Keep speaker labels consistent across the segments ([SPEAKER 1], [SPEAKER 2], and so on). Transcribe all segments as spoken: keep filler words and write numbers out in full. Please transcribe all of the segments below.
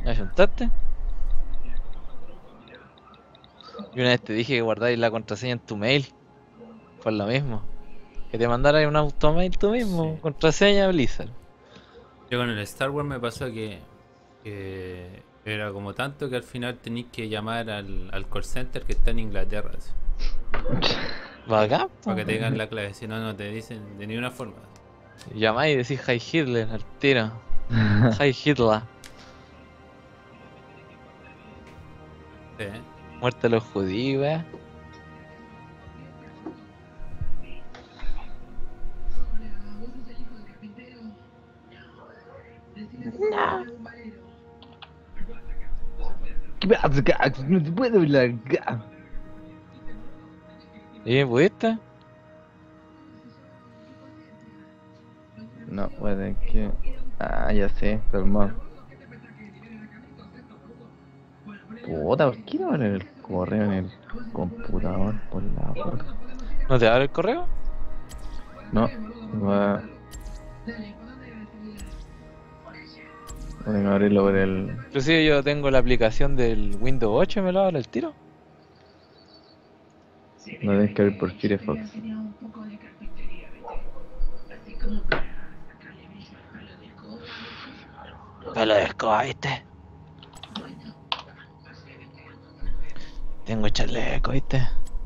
[SPEAKER 1] ¿Me ayuntaste? Y una vez te dije que guardáis la contraseña en tu mail. Fue lo mismo. Que te mandaras un automail tú mismo.
[SPEAKER 2] Sí.
[SPEAKER 1] Contraseña Blizzard.
[SPEAKER 2] Yo con el Star Wars me pasó que, que era como tanto que al final tenéis que llamar al, al call center que está en Inglaterra, así,
[SPEAKER 1] Bacán, po.
[SPEAKER 2] para que te digan la clave, si no, no te dicen de ninguna forma.
[SPEAKER 1] Llamáis y decís Hi Hitler al tiro. Hi Hitler.
[SPEAKER 2] Sí.
[SPEAKER 1] Muerte a los judíos, weá.
[SPEAKER 3] No se puede hablar.
[SPEAKER 1] ¿Y pudiste?
[SPEAKER 3] No, puede que. Ah, ya sé, calmado. Puta, ¿por qué no abre el correo en el computador? Por la puta.
[SPEAKER 1] ¿No te abre el correo?
[SPEAKER 3] No, va. Voy a abrirlo por el.
[SPEAKER 1] Inclusive yo tengo la aplicación del Windows ocho y me lo abre el tiro.
[SPEAKER 3] No tienes que abrir por Firefox.
[SPEAKER 1] Palo de escoba, ¿viste? Tengo chaleco, ¿viste?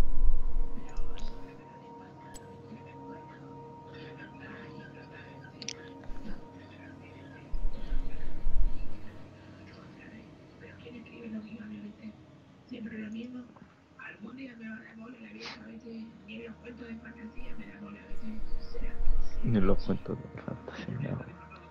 [SPEAKER 3] Ni los cuentos de fantasía. No.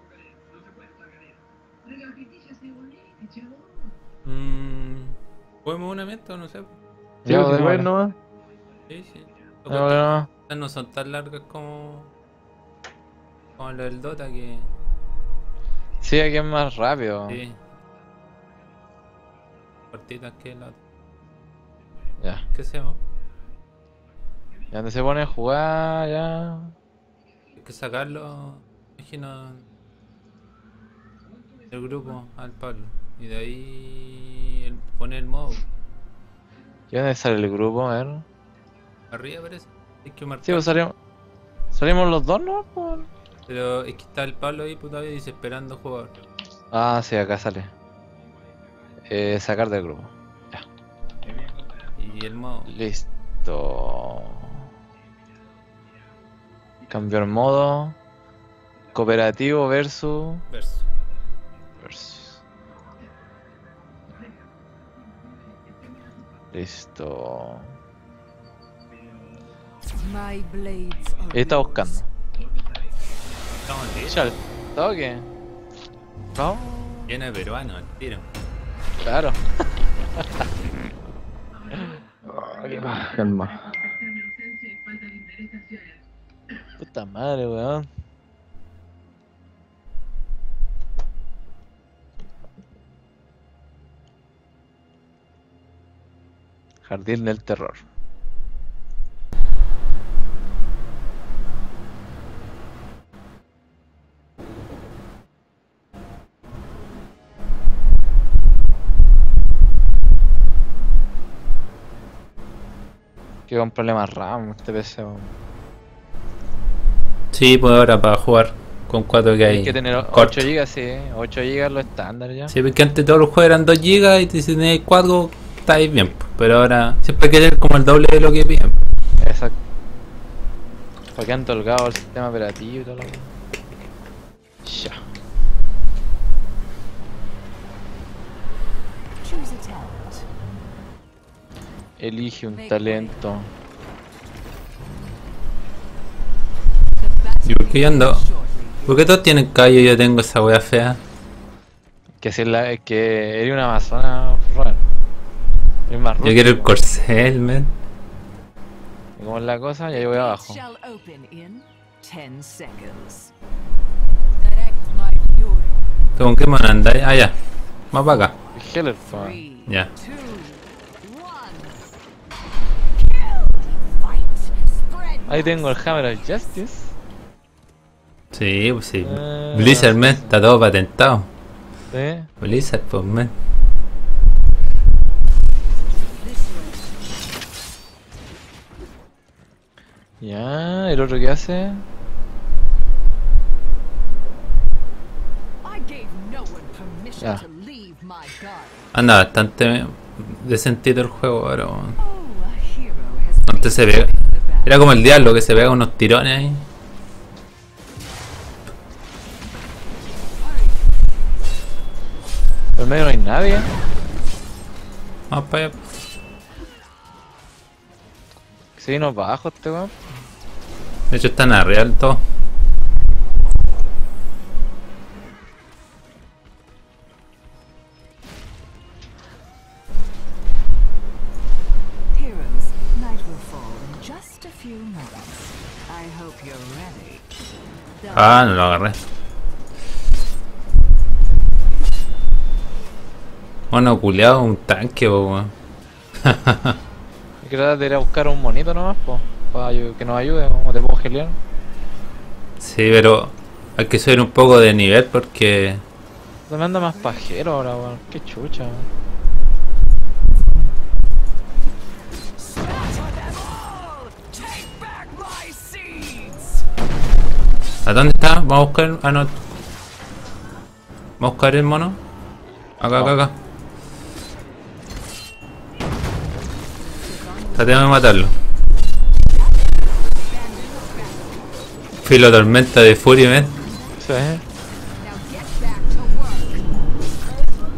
[SPEAKER 2] Mm, ¿Podemos una meta o no sé?
[SPEAKER 3] Sí,
[SPEAKER 1] Ya,
[SPEAKER 3] pues, si
[SPEAKER 1] démosle.
[SPEAKER 3] puedes nomás.
[SPEAKER 2] Sí, sí.
[SPEAKER 1] No, no,
[SPEAKER 2] Estas no son tan largas como, como lo del Dota que...
[SPEAKER 1] sí, aquí es más rápido.
[SPEAKER 2] Sí. Cortitas que la otra.
[SPEAKER 1] Ya.
[SPEAKER 2] ¿Qué hacemos?
[SPEAKER 1] Ya donde se pone a jugar, ya.
[SPEAKER 2] Hay que sacarlo, imagino, del grupo al Pablo. Y de ahí el- poner el modo.
[SPEAKER 1] ¿Y dónde sale el grupo? A ver.
[SPEAKER 2] Arriba parece. Hay que marcar.
[SPEAKER 1] Sí, pues salimos. ¿Salimos los dos, no? Pues.
[SPEAKER 2] Pero es que está el Pablo ahí, puta, y dice esperando jugador.
[SPEAKER 1] Ah, sí, acá sale. Eh, sacar del grupo. Ya.
[SPEAKER 2] Y el modo.
[SPEAKER 1] Listo. Cambiar modo. Cooperativo versus.
[SPEAKER 2] Verso.
[SPEAKER 1] versus. Listo.
[SPEAKER 4] My blades are
[SPEAKER 1] Ahí está
[SPEAKER 4] yours.
[SPEAKER 1] buscando.
[SPEAKER 2] Estamos listos.
[SPEAKER 1] Chal. ¿Toque? No,
[SPEAKER 2] Lleno de peruano, el tiro.
[SPEAKER 1] claro.
[SPEAKER 3] Ah, qué paja, calma.
[SPEAKER 1] Puta madre, weón. Jardín del terror. Que con problemas RAM este P C, weón.
[SPEAKER 2] Sí, pues ahora para jugar con cuatro que hay.
[SPEAKER 1] Hay que tener
[SPEAKER 2] corto.
[SPEAKER 1] ocho gigas, sí. ocho gigas lo estándar ya.
[SPEAKER 2] Sí, porque antes todos los juegos eran dos gigas y si tenéis cuatro estáis bien. Pues. Pero ahora siempre hay que tener como el doble de lo que piden.
[SPEAKER 1] Exacto. Para que han tolgado el sistema operativo y todo lo que. Ya.
[SPEAKER 4] Choose a talent.
[SPEAKER 1] Elige un talento.
[SPEAKER 2] ¿Y por qué yo ando? ¿Por qué todos tienen callo y yo tengo esa wea fea?
[SPEAKER 1] Que si es la, que eres una amazona, Robert. Es más
[SPEAKER 2] Yo quiero el
[SPEAKER 1] rústico.
[SPEAKER 2] corcel, man.
[SPEAKER 1] ¿Y cómo es la cosa? Ya yo voy abajo.
[SPEAKER 4] Shall open in ten seconds. Direct my fury.
[SPEAKER 2] ¿Con qué mano andáis? Ah, ya. Más para acá.
[SPEAKER 1] El Heller, po.
[SPEAKER 4] Three,
[SPEAKER 2] Ya.
[SPEAKER 4] two, one. Kill! Fight! Spread
[SPEAKER 1] Ahí tengo el Hammer of Justice.
[SPEAKER 2] Sí, pues sí.
[SPEAKER 1] Eh,
[SPEAKER 2] Blizzard, man, está todo patentado.
[SPEAKER 1] ¿Sí?
[SPEAKER 2] Blizzard, pues, man.
[SPEAKER 1] Ya, ¿el otro qué hace?
[SPEAKER 4] I gave no one permission
[SPEAKER 1] Ya.
[SPEAKER 4] to leave my garden.
[SPEAKER 2] Anda bastante decentito el juego, pero
[SPEAKER 4] Oh, a hero has
[SPEAKER 2] antes se pega. Era como el diablo que se pega unos tirones ahí.
[SPEAKER 1] Por medio no hay nadie.
[SPEAKER 2] Vamos para allá.
[SPEAKER 1] Se vino para abajo este weón.
[SPEAKER 2] De hecho están arriba del todo.
[SPEAKER 4] Heroes, night will fall in just a few moments. I hope you're ready.
[SPEAKER 2] Ah, no lo agarré. Bueno, culiado, un tanque, po, weón.
[SPEAKER 1] Hay que tratar de ir a buscar un monito nomás, po, para que nos ayude, como te puedo gelear.
[SPEAKER 2] Sí, pero hay que subir un poco de nivel porque
[SPEAKER 1] Se me anda más pajero ahora, weón. Qué chucha.
[SPEAKER 4] Take back my seeds.
[SPEAKER 2] ¿a dónde está? Vamos a buscar. Ah, no. Vamos a buscar el mono. Acá, acá, acá. Tratemos de matarlo. Filo tormenta de furia, ven.
[SPEAKER 1] Sí.
[SPEAKER 4] Now get back to work.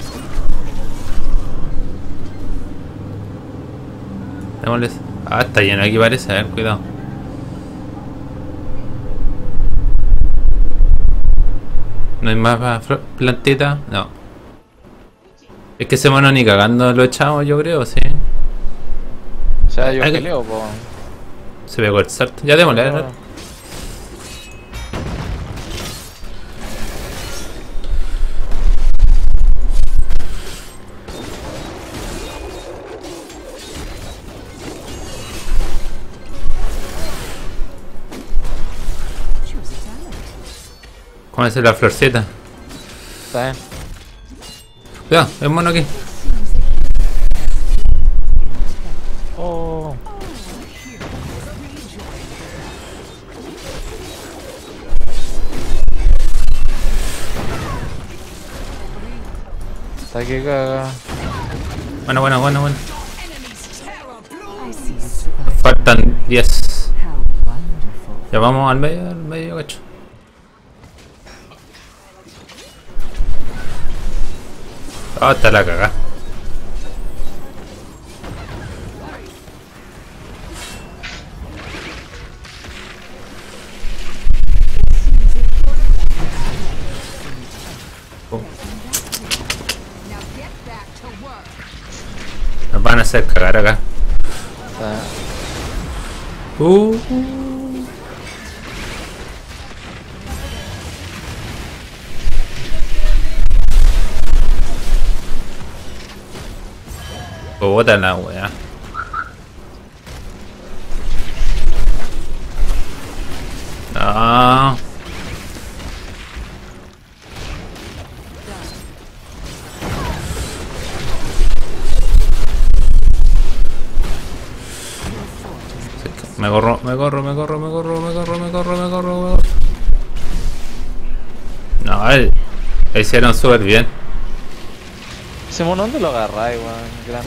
[SPEAKER 2] Démosles. Ah, está lleno aquí parece, a ver, cuidado. ¿No hay más pa- fro- plantita? No. Es que ese mono ni cagando lo echamos, yo creo, sí.
[SPEAKER 1] O sea, yo
[SPEAKER 2] Hay que-
[SPEAKER 1] geleo, po.
[SPEAKER 2] Se pegó el salto. Ya démosle, a ver.
[SPEAKER 4] Choose a talent.
[SPEAKER 2] ¿Cómo es la florcita?
[SPEAKER 1] Está bien.
[SPEAKER 2] Cuidado, hay un mono aquí.
[SPEAKER 1] Oh. Está que caga.
[SPEAKER 2] Bueno, bueno, bueno, bueno.
[SPEAKER 4] I see you survive.
[SPEAKER 2] Faltan diez.
[SPEAKER 4] How wonderful.
[SPEAKER 2] Ya vamos al medio, al medio, cacho. Ah, está la cagada. Oh,
[SPEAKER 4] Now get back to work.
[SPEAKER 2] nos van a hacer cagar acá.
[SPEAKER 1] Está
[SPEAKER 2] Uh. Bota la wea. No. Me corro, me corro, me corro, me corro, me corro, me corro, me corro, me corro. No, él, lo hicieron súper bien.
[SPEAKER 1] Ese mono, ¿dónde lo agarráis, weón? Grande.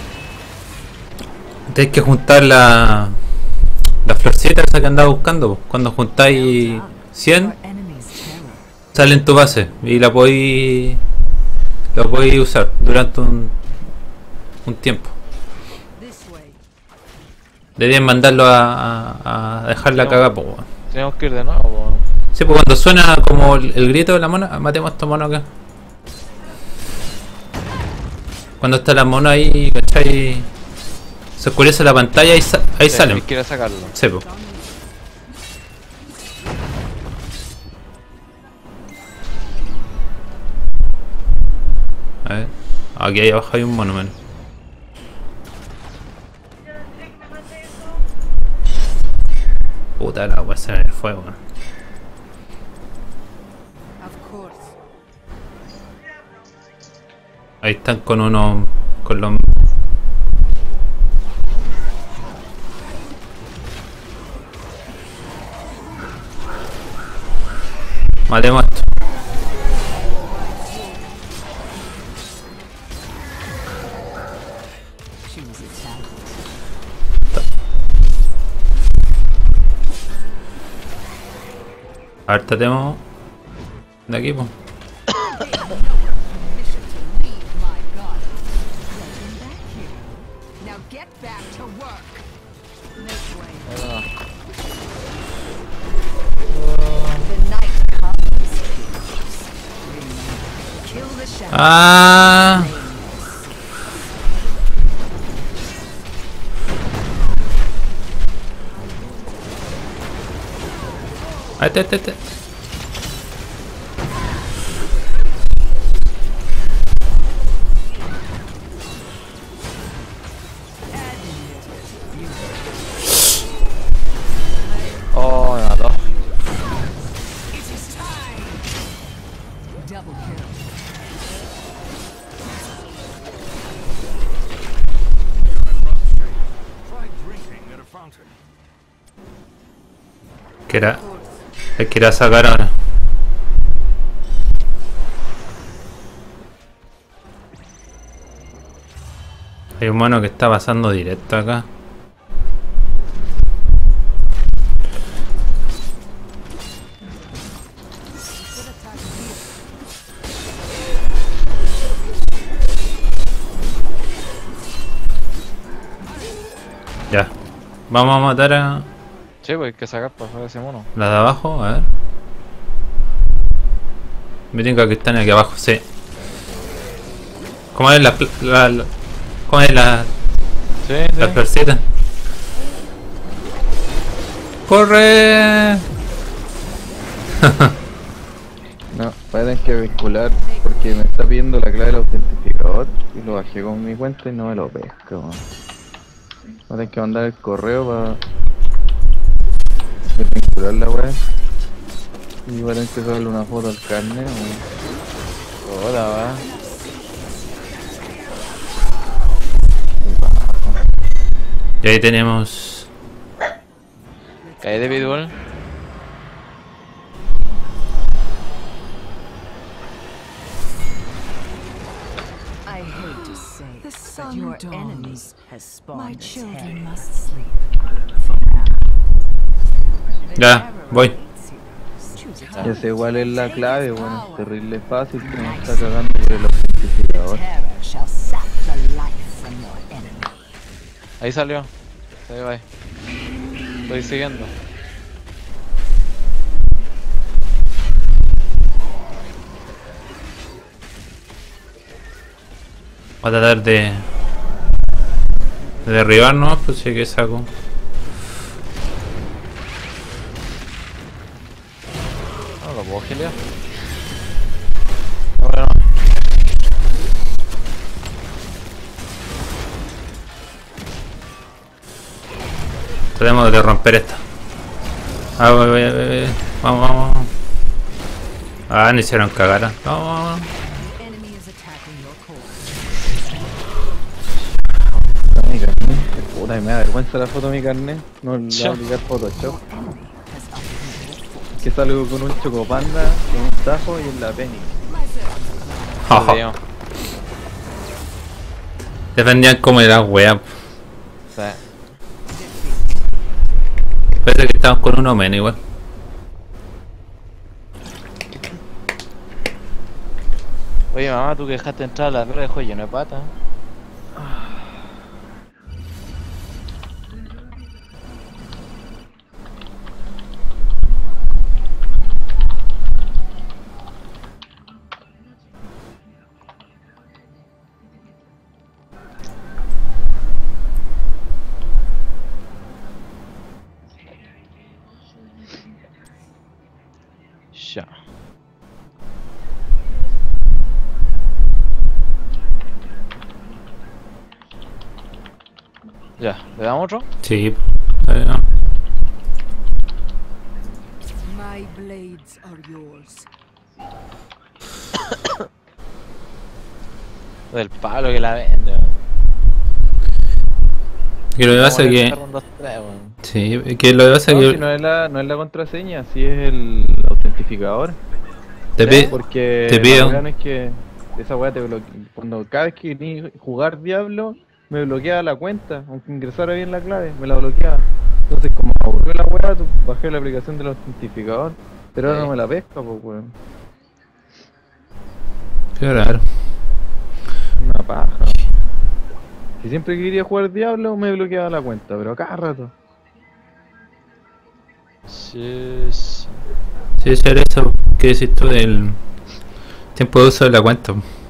[SPEAKER 2] Tenéis que juntar la, la florcita esa que andaba buscando. Po. Cuando juntáis cien,
[SPEAKER 4] Your enemy's terror.
[SPEAKER 2] sale en tu base y la podéis lo podéis usar durante un, un tiempo.
[SPEAKER 4] This way.
[SPEAKER 2] Deberían mandarlo a, a, a dejar la cagada, po, weón.
[SPEAKER 1] Tenemos que ir de nuevo, po.
[SPEAKER 2] Sí, pues cuando suena como el, el grito de la mona, matemos a estos monos acá. Cuando está la mona ahí, ¿cachai? Se oscurece la pantalla y sa ahí
[SPEAKER 1] Sí,
[SPEAKER 2] salen.
[SPEAKER 1] quiere sacarlo.
[SPEAKER 2] Sí, pues. A ver. Aquí ahí abajo hay un mono, man. Puta la wea, se me fue, weón.
[SPEAKER 4] Of course.
[SPEAKER 2] Ahí están con uno. Con los. Matemos esto.
[SPEAKER 4] Choose attack.
[SPEAKER 2] A ver, tratemos de aquí, pues.
[SPEAKER 4] Permission to leave my garden. Welcome back, hero. Now get back to work. Make way.
[SPEAKER 1] Ah,
[SPEAKER 4] The night comes. heroes. Remember, kill the shadow.
[SPEAKER 2] Ah, ahí está, este, este.
[SPEAKER 1] oh, me mató.
[SPEAKER 4] Double kill.
[SPEAKER 5] Try drinking at a fountain.
[SPEAKER 2] Que era. Es que ir a sacar ahora. Hay un mono que está pasando directo acá. Ya. Vamos a matar a
[SPEAKER 1] Sí, pues hay que sacar por fuera ese mono.
[SPEAKER 2] la de abajo, a ver. Miren que están aquí abajo, sí. ¿Cómo es la, pl- la, la cómo es la,
[SPEAKER 1] Sí,
[SPEAKER 2] la
[SPEAKER 1] sí.
[SPEAKER 2] florcita? ¡Corre!
[SPEAKER 3] No, voy a tener que vincular porque me está pidiendo la clave del autentificador y lo bajé con mi cuenta y no me lo pesca, weón. Voy a tener que mandar el correo para vincular la weá. Y voy a tener que sacarle una foto al carnet, weón.
[SPEAKER 1] Hola, va.
[SPEAKER 2] Y ahí tenemos.
[SPEAKER 1] Cae de Pitbull.
[SPEAKER 4] I hate to say
[SPEAKER 6] The
[SPEAKER 4] it,
[SPEAKER 6] sun
[SPEAKER 4] but your
[SPEAKER 6] dawns.
[SPEAKER 4] enemy has spawned
[SPEAKER 6] My
[SPEAKER 4] a
[SPEAKER 6] children
[SPEAKER 4] terror.
[SPEAKER 6] must sleep.
[SPEAKER 4] The
[SPEAKER 2] Ya,
[SPEAKER 4] terror
[SPEAKER 2] voy.
[SPEAKER 4] awaits heroes. Choose attack.
[SPEAKER 3] Ya sé igual es la clave, weón. Es terrible fácil que me está cagando por el autentificador.
[SPEAKER 4] Terror shall sap the life from your enemy.
[SPEAKER 1] Ahí salió. Ahí va. Estoy siguiendo.
[SPEAKER 2] Voy a tratar de. de derribarnos, pues sí que saco.
[SPEAKER 1] No lo puedo gilear. Ahora no.
[SPEAKER 2] Tratemos de romper esta. Ah, voy, voy, voy, voy. Vamos, vamos. Ah, no hicieron cagar. Vamos, vamos.
[SPEAKER 4] The enemy is attacking your core.
[SPEAKER 3] Está mi carnet. Puta, y me da vergüenza la foto de mi carnet. No le voy
[SPEAKER 1] Chao.
[SPEAKER 3] a aplicar Photoshop.
[SPEAKER 4] Enemy has uprooted.
[SPEAKER 3] Que salgo con un chocopanda, con un tajo y en la penny.
[SPEAKER 2] Jaja.
[SPEAKER 1] Tío.
[SPEAKER 2] Defendían como era wea.
[SPEAKER 1] Sí.
[SPEAKER 2] Parece que estamos con uno menos igual.
[SPEAKER 1] Oye, mamá, tú que dejaste entrar a la perra de juego lleno de pata. Ya. Ya, ¿le damos otro?
[SPEAKER 2] Sí. Eh, no.
[SPEAKER 6] My blades are yours.
[SPEAKER 1] Del palo que la vende, weón.
[SPEAKER 2] Que lo que pasa es que.
[SPEAKER 1] Vamos a dos, tres, weón.
[SPEAKER 2] Sí, que lo que pasa es
[SPEAKER 3] No,
[SPEAKER 2] que.
[SPEAKER 3] si no es la, no es la contraseña, si es el autentificador.
[SPEAKER 2] Te pide.
[SPEAKER 3] Porque
[SPEAKER 2] te pide
[SPEAKER 3] la
[SPEAKER 2] un-
[SPEAKER 3] weá no es que esa weá te bloquea. Cuando cada vez que quería jugar Diablo, me bloqueaba la cuenta, aunque ingresara bien la clave, me la bloqueaba. Entonces, como me aburrió la weá, tu- bajé la aplicación del autentificador, pero ahora
[SPEAKER 1] Sí.
[SPEAKER 3] no me la pesca, pues weón.
[SPEAKER 2] Qué raro.
[SPEAKER 3] Una paja. Si siempre que quería jugar Diablo, me bloqueaba la cuenta, pero a cada rato.
[SPEAKER 1] Sí, sí.
[SPEAKER 2] Sí, ser eso. ¿Qué decís tú del tiempo de uso de la cuenta?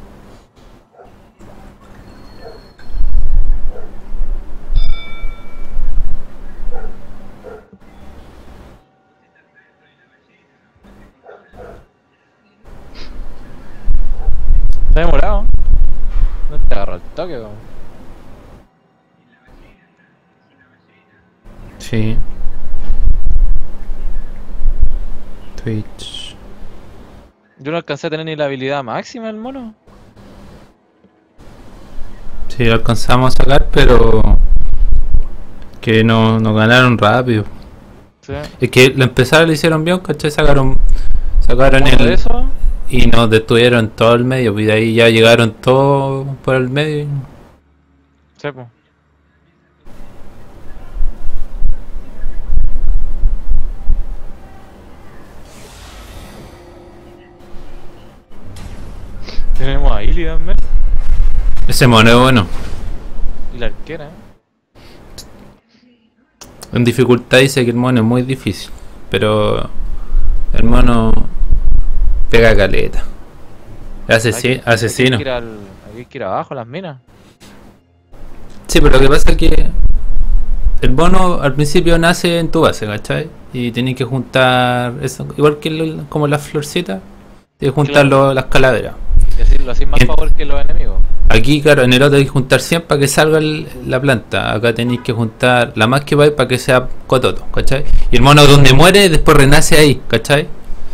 [SPEAKER 1] Está demorado. No te agarro el toque, weón.
[SPEAKER 2] Sí. Twitch.
[SPEAKER 1] Yo no alcancé a tener ni la habilidad máxima del mono.
[SPEAKER 2] Sí, lo alcanzamos a sacar, pero. Que no, nos ganaron rápido.
[SPEAKER 1] Sí.
[SPEAKER 2] Es que lo empezaron, lo hicieron bien, ¿cachai? Sacaron. Sacaron
[SPEAKER 1] Por
[SPEAKER 2] el.
[SPEAKER 1] eso,
[SPEAKER 2] Y nos detuvieron todo el medio, y de ahí ya llegaron todos por el medio.
[SPEAKER 1] sí, po. Tenemos a Illy también.
[SPEAKER 2] Ese mono es bueno.
[SPEAKER 1] Y la arquera, ¿eh?
[SPEAKER 2] En dificultad dice que el mono es muy difícil, pero el mono pega caleta. Es asesi-
[SPEAKER 1] Hay que-
[SPEAKER 2] asesino.
[SPEAKER 1] Hay que, ir al, hay que ir abajo a las minas.
[SPEAKER 2] Sí, pero lo que pasa es que el mono al principio nace en tu base, ¿cachai? Y tienes que juntar eso, igual que el- como las florcitas, tienes que juntar
[SPEAKER 1] Claro.
[SPEAKER 2] lo- las calaveras.
[SPEAKER 1] Y así lo hacéis más
[SPEAKER 2] En-
[SPEAKER 1] favor que los enemigos.
[SPEAKER 2] Aquí, claro, en el otro hay que juntar cien para que salga el- la planta. Acá tenéis que juntar la más que vais para que sea cototo, ¿cachai? Y el mono donde muere, después renace ahí, ¿cachai?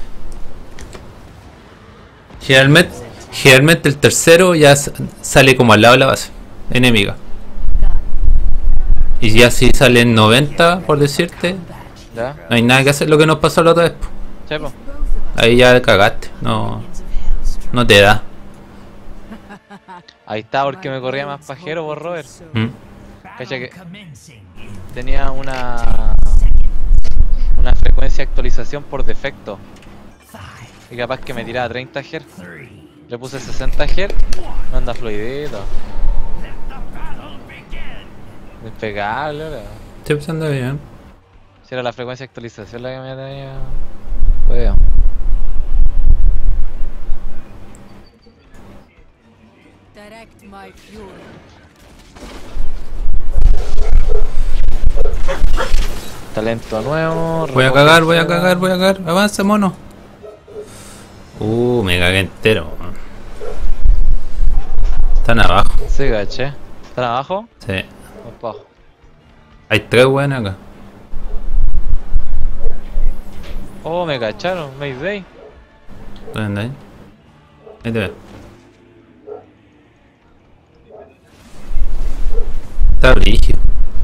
[SPEAKER 2] Generalmente, generalmente el tercero ya s- sale como al lado de la base, enemiga. Y ya si salen noventa, por decirte,
[SPEAKER 1] ¿Ya?
[SPEAKER 2] no hay nada que hacer, lo que nos pasó la otra vez. Po.
[SPEAKER 1] Sí, po.
[SPEAKER 2] Ahí ya cagaste, no, no te da.
[SPEAKER 1] Ahí está porque me corría más pajero por Robert.
[SPEAKER 2] ¿Mm?
[SPEAKER 1] Cacha que tenía una una frecuencia de actualización por defecto. Y capaz que me tiraba treinta hertz. Le puse sesenta hertz. No anda fluidito. Despegable, ahora.
[SPEAKER 2] Estoy pensando bien.
[SPEAKER 1] Si era la frecuencia de actualización la que me tenía. Pues,
[SPEAKER 6] Direct my fury.
[SPEAKER 1] talento nuevo.
[SPEAKER 2] Voy a
[SPEAKER 1] remote
[SPEAKER 2] cagar, voy a
[SPEAKER 1] extra.
[SPEAKER 2] cagar, voy a cagar. Avanza, mono. Uh, me cagué entero. Man. Están abajo.
[SPEAKER 1] Sí, caché. ¿Están abajo?
[SPEAKER 2] Sí.
[SPEAKER 1] Vamos para abajo.
[SPEAKER 2] Hay tres weones acá.
[SPEAKER 1] Oh, me cacharon. Mayday.
[SPEAKER 2] ¿Dónde andáis? Ahí te veo. Está brígido.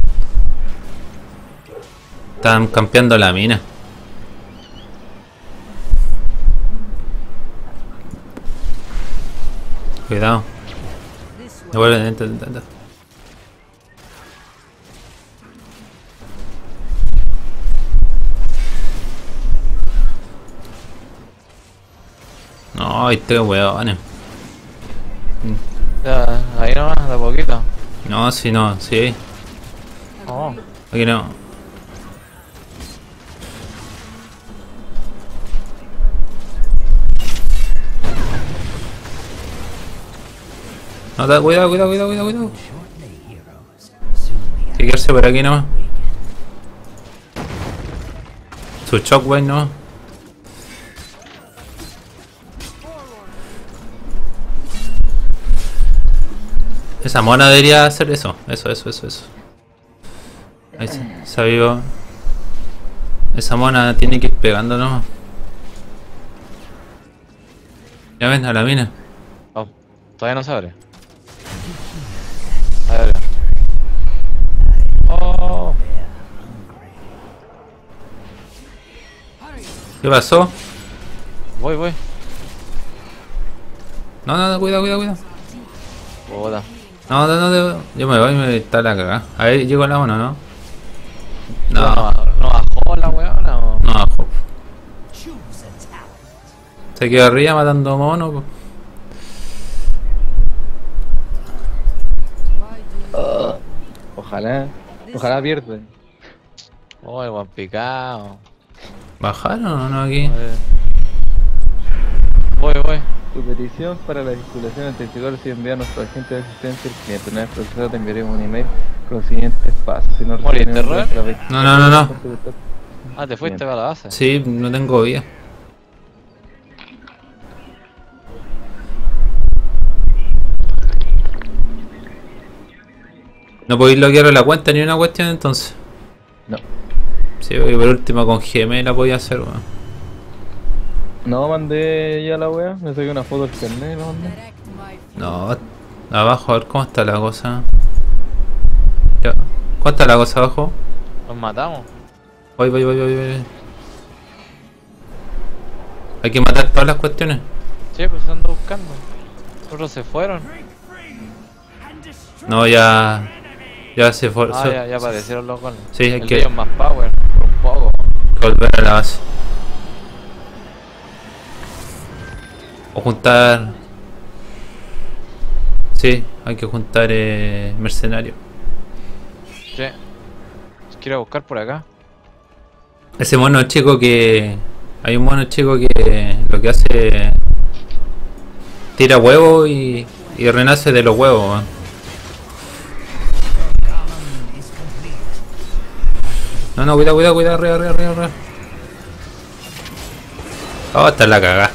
[SPEAKER 2] Están campeando la mina. Cuidado.
[SPEAKER 6] This way.
[SPEAKER 2] Devuelve dentro, dentro, dentro. No, hay tres weones.
[SPEAKER 1] Ya, ahí nomás, de a poquito.
[SPEAKER 2] No, si no, sí.
[SPEAKER 1] Oh.
[SPEAKER 2] Aquí no. No, da, cuidado, cuidado, cuidado, cuidado, cuidado. Hay que quedarse por aquí nomás. Su shockwave nomás. Esa mona debería hacer eso. Eso, eso, eso, eso. Ahí se, se avivó. Esa mona tiene que ir pegando nomás. Ya ven, a la mina.
[SPEAKER 1] Oh, todavía no se abre. Oh,
[SPEAKER 2] ¿Qué pasó?
[SPEAKER 1] voy, voy.
[SPEAKER 2] No, no, no, cuidado, cuidado, cuidado.
[SPEAKER 1] Puta.
[SPEAKER 2] No, no, no, no, yo me voy y me está la cagada. A ver, llego a la mano, ¿no?
[SPEAKER 1] No,
[SPEAKER 2] No,
[SPEAKER 1] no, no bajó la weona o.
[SPEAKER 2] no bajo. Se quedó arriba matando monos. Po.
[SPEAKER 3] Ojalá, ojalá pierda.
[SPEAKER 1] Oh, el buen picado.
[SPEAKER 2] ¿Bajaron o no aquí?
[SPEAKER 1] A ver. Voy, voy.
[SPEAKER 3] Tu petición para la vinculación entre el si envía a nuestro agente de asistencia al cliente. Una vez procesado te enviaremos un email con los siguientes pasos. Si no
[SPEAKER 1] ¿Moriste,
[SPEAKER 3] recibimos
[SPEAKER 1] Robert?
[SPEAKER 3] nuestra vez-
[SPEAKER 2] No, no, no, no.
[SPEAKER 1] Ah, te fuiste para la base.
[SPEAKER 2] Sí, no tengo vida. No podéis bloquear la cuenta ni una cuestión entonces.
[SPEAKER 3] No.
[SPEAKER 2] Sí, porque por último con G M la podía hacer, weón.
[SPEAKER 3] No, mandé ya la wea, me saqué una foto del carnet y lo mandé.
[SPEAKER 6] Direct my fury.
[SPEAKER 2] No, abajo, a ver cómo está la cosa. Ya. ¿Cómo está la cosa abajo?
[SPEAKER 1] Nos matamos.
[SPEAKER 2] Voy, voy, voy, voy, voy. Hay que matar todas las cuestiones.
[SPEAKER 1] Sí, pues ando buscando. Otros se fueron.
[SPEAKER 2] No, ya. Ya se fue.
[SPEAKER 1] Ah,
[SPEAKER 2] se-
[SPEAKER 1] ya, ya aparecieron los goles.
[SPEAKER 2] Sí, hay
[SPEAKER 1] El
[SPEAKER 2] que-
[SPEAKER 1] de ellos más power, por un poco.
[SPEAKER 2] que volver a la base. O juntar. Sí, hay que juntar eh, mercenarios.
[SPEAKER 1] Sí. Quiero buscar por acá.
[SPEAKER 2] Ese mono chico que. Hay un mono chico que lo que hace. Tira huevos y, y renace de los huevos, man. No, no, cuidado, cuidado, cuidado, arriba, arriba, arriba, arriba. Oh, está la cagada.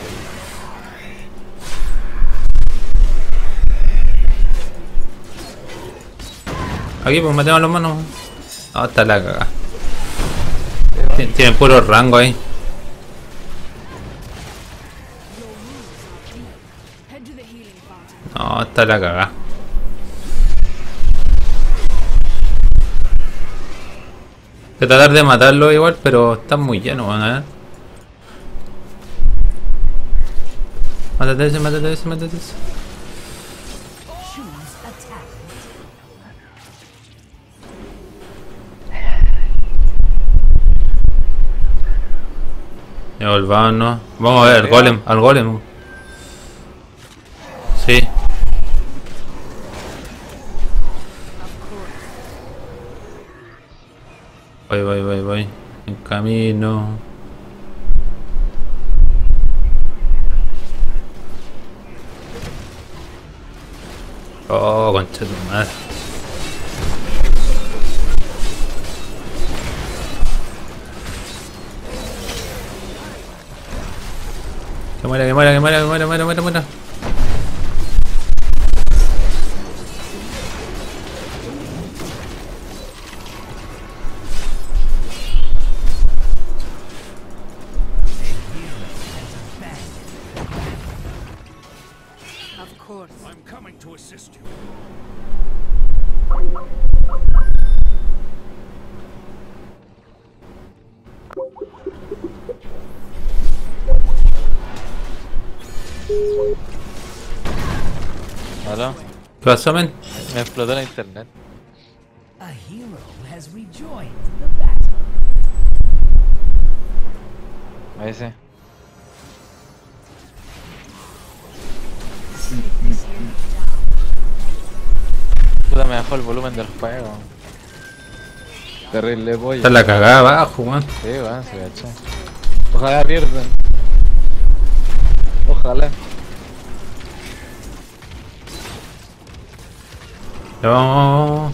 [SPEAKER 2] Aquí pues matemos a los monos. Oh, está la cagada. Tien- Tienen puro rango ahí.
[SPEAKER 6] Head to the healing fountain.
[SPEAKER 2] No, está la cagada. Voy a tratar de matarlo igual, pero están muy llenos, van a ver. Mátate ese, mátate ese, mátate ese. Ya volvamos, vamos a ver, al golem, al golem. Sí. Voy, voy, voy, voy. En camino. Oh, concha de tu madre. Que muera, que muera, que muera, que muera, muera, muera, muera.
[SPEAKER 6] Of course.
[SPEAKER 5] I'm coming to assist you.
[SPEAKER 1] ¿Aló?
[SPEAKER 2] ¿Qué pasó, men?
[SPEAKER 1] Me explotó la internet.
[SPEAKER 7] A hero has rejoined the battle.
[SPEAKER 1] A ese. Puta, me bajó el volumen del juego.
[SPEAKER 3] Terrible
[SPEAKER 2] Está
[SPEAKER 3] polla.
[SPEAKER 2] la cagada abajo, man.
[SPEAKER 1] Sí, weón, se agachó.
[SPEAKER 3] Ojalá pierdan. Ojalá.
[SPEAKER 2] Ya vamos.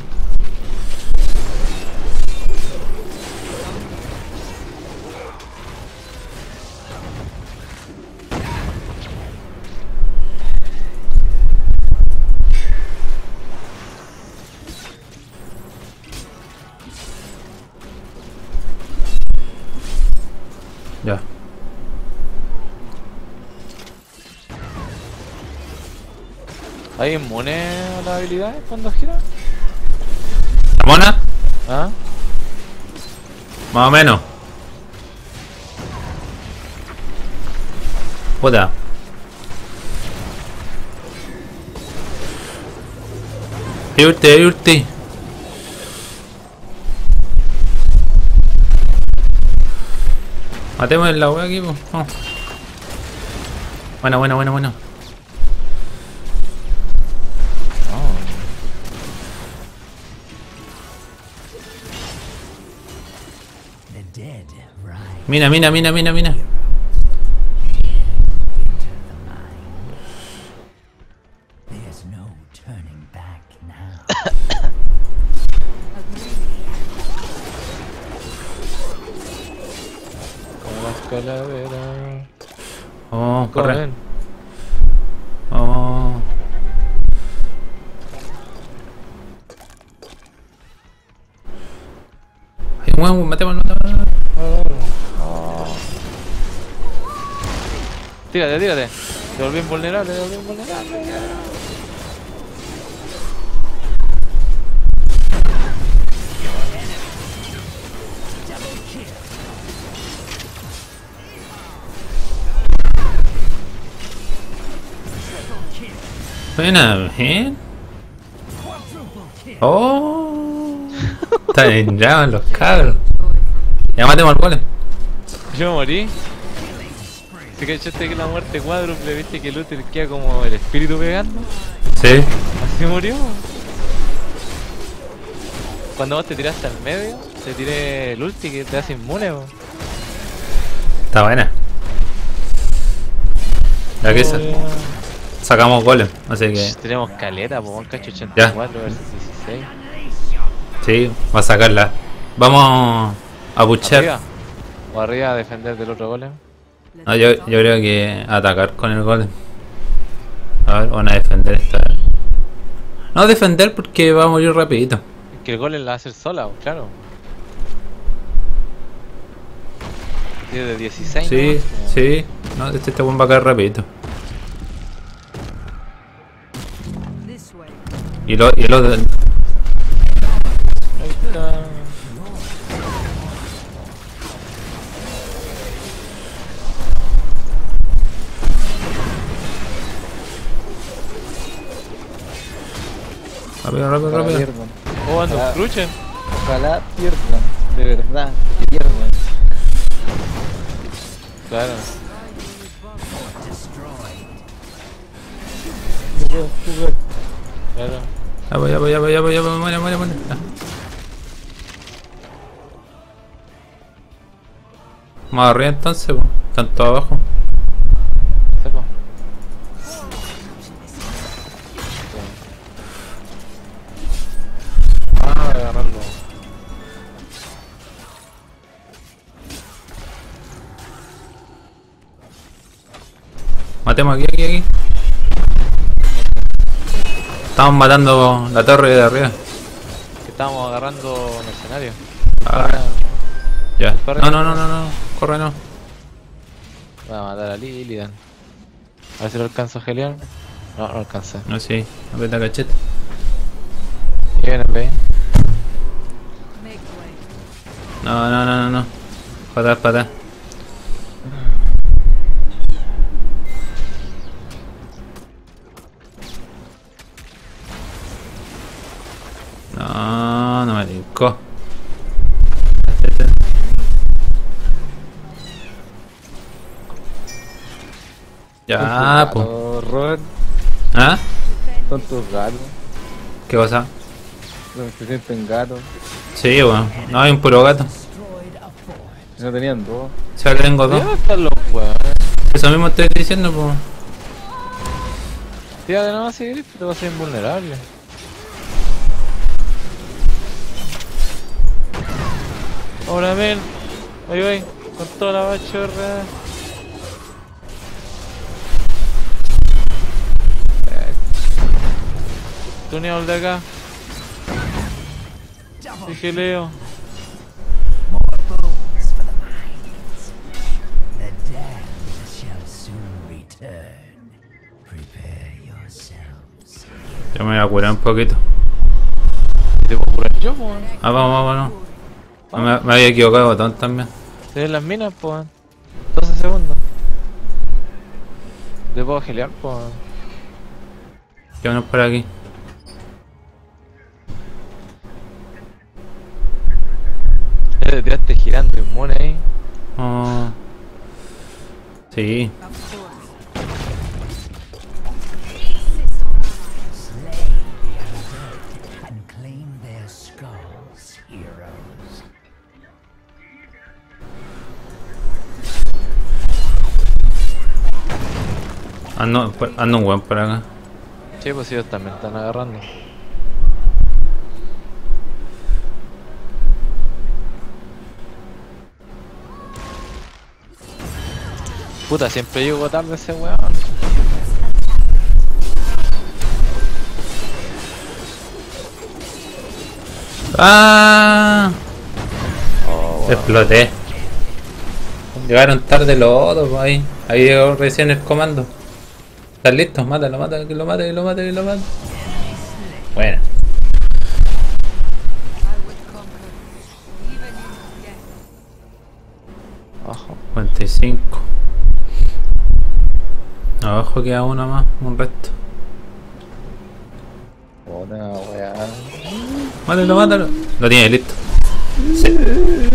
[SPEAKER 2] Ya.
[SPEAKER 1] ¿Hay inmune a las habilidades cuando gira?
[SPEAKER 2] ¿Mona?
[SPEAKER 1] ¿Ah?
[SPEAKER 2] Más o menos. Puta. Hay ulti, hay ulti. Matemos en la wea aquí, pues. Vamos. Bueno, bueno, bueno, bueno.
[SPEAKER 7] The dead rise
[SPEAKER 2] Mina, mina, mina, mina, mina.
[SPEAKER 7] into the mind. There's no turning back now.
[SPEAKER 1] Como las calaveras.
[SPEAKER 2] Oh, corre.
[SPEAKER 1] Corren.
[SPEAKER 2] Oh. Ay, weón, matemos, matemos.
[SPEAKER 1] Tírate, tírate. Te volví invulnerable, te volví invulnerable.
[SPEAKER 2] Buena, bien. Oh. Están en llamas los cabros. Ya matemos al golem.
[SPEAKER 1] Yo me morí. ¿Se cachaste que la muerte cuádruple, viste que el útil queda como el espíritu pegando?
[SPEAKER 2] Sí.
[SPEAKER 1] Así murió. Cuando vos te tiraste al medio, te tiré el ulti que te hace inmune, po.
[SPEAKER 2] Está buena. Ya que sa- sacamos golem, así que
[SPEAKER 1] Sh, Tenemos caleta, po, un cacho ochenta y cuatro versus dieciséis.
[SPEAKER 2] sí, va a sacarla. Vamos a buchar.
[SPEAKER 1] ¿Arriba? ¿O arriba a defender del otro golem?
[SPEAKER 2] No, yo, yo creo que atacar con el golem. A ver, van a defender esta. No defender porque va a morir rapidito.
[SPEAKER 1] Que el golem la va a hacer sola, po, claro. Tiene de dieciséis,
[SPEAKER 2] Sí,
[SPEAKER 1] ¿no?
[SPEAKER 2] sí. No, este, este buen va a caer rapidito.
[SPEAKER 6] This way.
[SPEAKER 2] Y lo, y lo de-
[SPEAKER 1] Ahí está.
[SPEAKER 2] rápido, rápido,
[SPEAKER 3] Ojalá
[SPEAKER 2] rápido.
[SPEAKER 3] pierdan.
[SPEAKER 1] Oh, ando
[SPEAKER 3] Ojalá,
[SPEAKER 1] cruchen.
[SPEAKER 3] ojalá pierdan. De verdad, que pierdan.
[SPEAKER 1] Claro.
[SPEAKER 3] No puedo jugar.
[SPEAKER 1] Claro.
[SPEAKER 2] Ya voy, ya voy, ya voy, ya voy, ya voy, muere, muere, muere. Ah. Más arriba entonces, pues. Están todos abajo.
[SPEAKER 1] Sepa. Ah, voy a agarrarlo.
[SPEAKER 2] Matemos aquí, aquí, aquí. Estamos matando la torre de arriba.
[SPEAKER 1] Que estábamos agarrando mercenarios.
[SPEAKER 2] Ah, ya. No, no, no, no, no. Corre, no.
[SPEAKER 1] Voy a matar a Lilian. A ver si lo alcanzo a Helion. No, no alcancé.
[SPEAKER 2] No, sí. Aprieta cachete.
[SPEAKER 1] Y viene B.
[SPEAKER 6] Make way.
[SPEAKER 2] No, no, no, no, no. Para atrás, para atrás. No, no me tincó. Ya, pues.
[SPEAKER 3] Gatos, Robert,
[SPEAKER 2] ¿Ah?
[SPEAKER 3] son tus gatos.
[SPEAKER 2] ¿Qué cosa?
[SPEAKER 3] No se sienten gatos.
[SPEAKER 2] Sí, bueno. No, hay un puro gato.
[SPEAKER 3] No tenían dos.
[SPEAKER 2] Si ahora tengo dos.
[SPEAKER 1] ¿Dónde están los hueones?
[SPEAKER 2] Eso mismo estoy diciendo, pues.
[SPEAKER 1] Tírate nomás si querés, te vas a ser invulnerable. Ahora ven. Ahí voy. Con toda la bachorra. Tuneado el de acá. Dije Leo.
[SPEAKER 7] More bones for the mines. The dead shall soon return. Prepare yourselves.
[SPEAKER 2] Yo me voy a curar un poquito.
[SPEAKER 1] Te puedo curar yo, pues.
[SPEAKER 2] Ah, vamos, vamos, no. Me, me había equivocado de botón también.
[SPEAKER 1] Se ven las minas, pues. doce segundos. Le puedo gelear, pues.
[SPEAKER 2] Quémonos por aquí.
[SPEAKER 1] Ya te tiraste girando inmune ahí.
[SPEAKER 2] Oh. Sí.
[SPEAKER 7] Slay the undead and claim their skulls, heroes.
[SPEAKER 2] Ando, por- ando un weón por acá.
[SPEAKER 1] Sí, pues ellos también están agarrando. Puta, siempre llego tarde ese weón.
[SPEAKER 2] ¡Ah!
[SPEAKER 1] Oh, weón.
[SPEAKER 2] Exploté. Llegaron tarde los otros, pues, ahí. Ahí llegó recién el comando. ¿Estás listo? Mátalo, mátalo, que lo mate, que lo mate, que lo mate. Bueno.
[SPEAKER 6] I would conquer, even in death.
[SPEAKER 1] Ojo.
[SPEAKER 2] cincuenta y cinco. Abajo queda uno más, un resto.
[SPEAKER 3] Puta weá.
[SPEAKER 2] Mátalo, mátalo. Lo tiene listo. Sí.
[SPEAKER 7] Now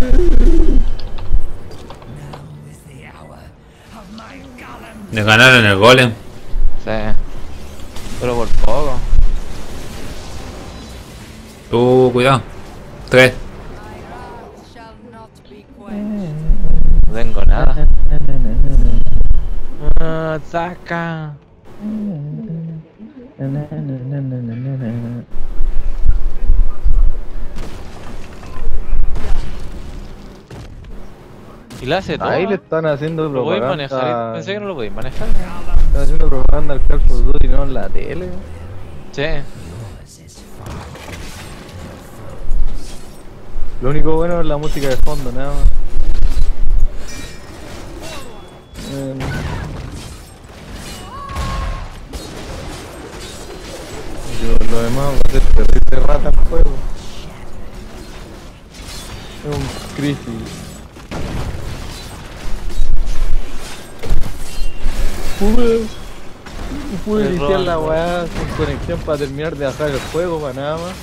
[SPEAKER 7] is the hour of my golem.
[SPEAKER 2] Le ganaron el golem.
[SPEAKER 1] Sí. Pero por poco.
[SPEAKER 2] Uh, cuidado. Tres.
[SPEAKER 6] My wrath shall not be quenched.
[SPEAKER 1] No tengo nada. Ah, saca. Y la hace todo.
[SPEAKER 3] Ahí le están haciendo
[SPEAKER 1] ¿Lo podéis
[SPEAKER 3] propaganda.
[SPEAKER 1] manejar? Pensé que no lo podéis manejar.
[SPEAKER 3] Están haciendo propaganda al Call of Duty no en la tele.
[SPEAKER 1] Sí.
[SPEAKER 7] Yours is far.
[SPEAKER 3] Lo único bueno es la música de fondo, nada más. Eh, Yo, lo demás va a ser terrible rata el juego. Es un crisis. Pude, pude
[SPEAKER 1] Me
[SPEAKER 3] iniciar
[SPEAKER 1] roban,
[SPEAKER 3] la
[SPEAKER 1] ¿no?
[SPEAKER 3] weá sin conexión para terminar de bajar el juego, para nada más.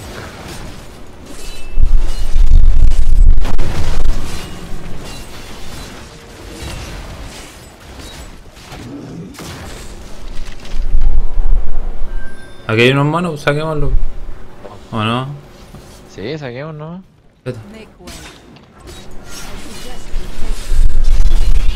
[SPEAKER 2] Aquí hay unos monos, saquémoslos. ¿O no?
[SPEAKER 1] Sí, saquemos, ¿no?
[SPEAKER 2] Espera.
[SPEAKER 6] Make way. I suggest we take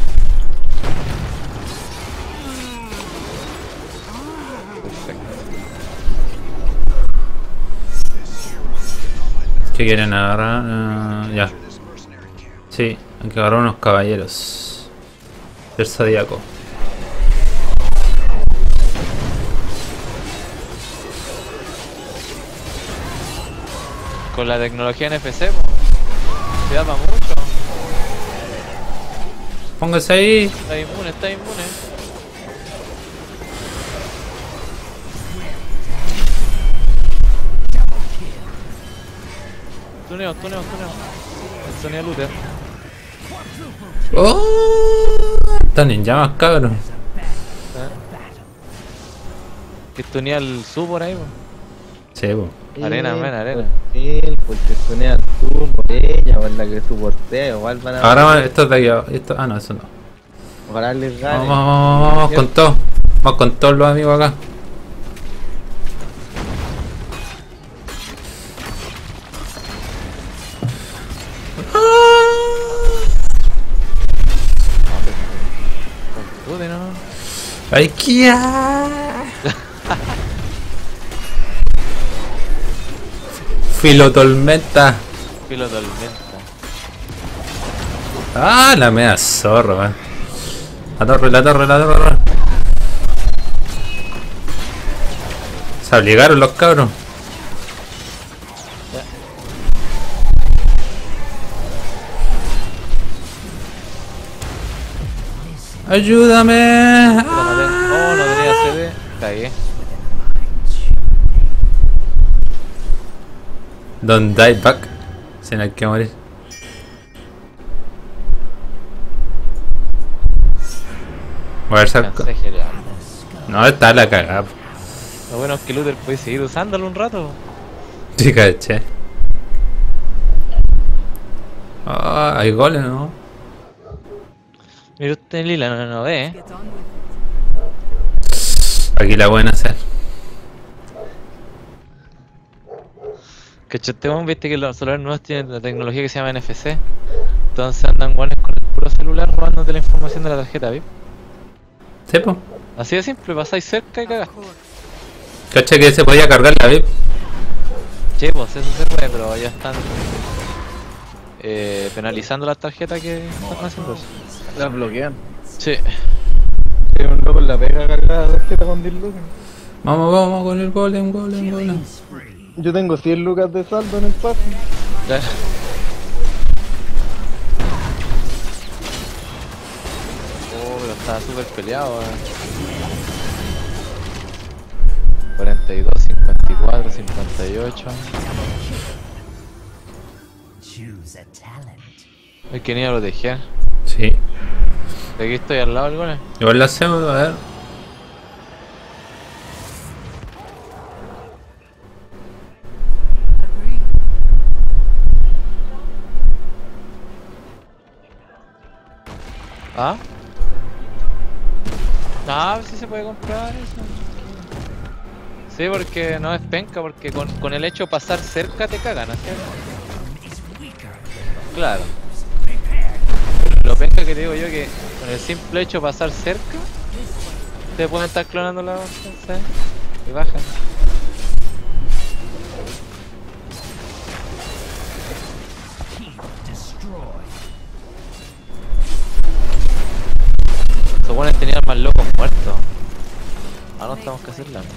[SPEAKER 2] ¿Qué quieren agarrar? Ah, ya. Sí, hay que agarrar unos caballeros del Zodíaco.
[SPEAKER 1] Con la tecnología N F C, po. Se da para mucho.
[SPEAKER 2] Póngase ahí.
[SPEAKER 1] Está inmune, está inmune. Tuneo, tuneo, tuneo. El Sonia Luther.
[SPEAKER 2] ¡Oh! Están en llamas, cabrón.
[SPEAKER 1] Que tunea el su por ahí, po.
[SPEAKER 2] Sí, po.
[SPEAKER 1] Arena, men, arena.
[SPEAKER 3] Él, porque tunea tú por ella, o la que soportea, igual van a.
[SPEAKER 2] Ahora estos de aquí abajo. Esto, ah, no, eso no.
[SPEAKER 3] Ojalá les gane.
[SPEAKER 2] Vamos, vamos, vamos, vamos con todo. Vamos con todos los amigos acá.
[SPEAKER 1] Pude, ¿no?
[SPEAKER 2] ¡Ay, qué! Filotormenta.
[SPEAKER 1] Filo tormenta.
[SPEAKER 2] Ah, la mea zorra, man. La torre, la torre, la torre. Se obligaron los cabros. Ayúdame.
[SPEAKER 1] Lo maté. Oh, no tenía C D. Cagué.
[SPEAKER 2] Don't die back. Si no hay que morir. Voy a ver saco.
[SPEAKER 1] Cansé, genial.
[SPEAKER 2] No, está la cagada.
[SPEAKER 1] Lo bueno es que Luther puede seguir usándolo un rato.
[SPEAKER 2] Sí, caché. Ah, hay goles, ¿no?
[SPEAKER 1] Mira usted, Lila, no, no ve, ¿eh?
[SPEAKER 6] Get on with it.
[SPEAKER 2] Aquí la pueden hacer.
[SPEAKER 1] Que Chotemón, viste que los celulares nuevos tienen la tecnología que se llama N F C. Entonces andan guanes con el puro celular robándote la información de la tarjeta, ¿viste?
[SPEAKER 2] Sí, po.
[SPEAKER 1] Así de simple, pasáis cerca y cagás.
[SPEAKER 2] Caché que se podía cargar la V I P.
[SPEAKER 1] Che, pues eso se puede, pero ya están eh, penalizando las tarjetas que están haciendo eso.
[SPEAKER 3] Las bloquean.
[SPEAKER 1] Sí.
[SPEAKER 3] Hay un loco en la pega cargada de tarjeta con diez lucas.
[SPEAKER 2] Vamos, vamos con el golem, golem, golem.
[SPEAKER 3] Yo tengo cien lucas de saldo en el pase.
[SPEAKER 1] Ya. Oh, pero está súper peleado, eh. cuarenta y dos, cincuenta y cuatro, cincuenta y ocho.
[SPEAKER 7] Choose a talent.
[SPEAKER 1] Hay que ir a proteger.
[SPEAKER 2] Sí.
[SPEAKER 1] De aquí estoy al lado del golem.
[SPEAKER 2] Igual lo hacemos, a ver.
[SPEAKER 6] Agree.
[SPEAKER 1] ¿Ah? Ah, a ver si se puede comprar eso. Sí, porque no es penca, porque con, con el hecho de pasar cerca te cagan, ¿no es cierto? Claro. Lo penca que te digo yo que con el simple hecho de pasar cerca te pueden estar clonando la ¿sabes? Y bajan. Los buenos tenían más locos muertos. Ahora no tenemos que hacerla. No.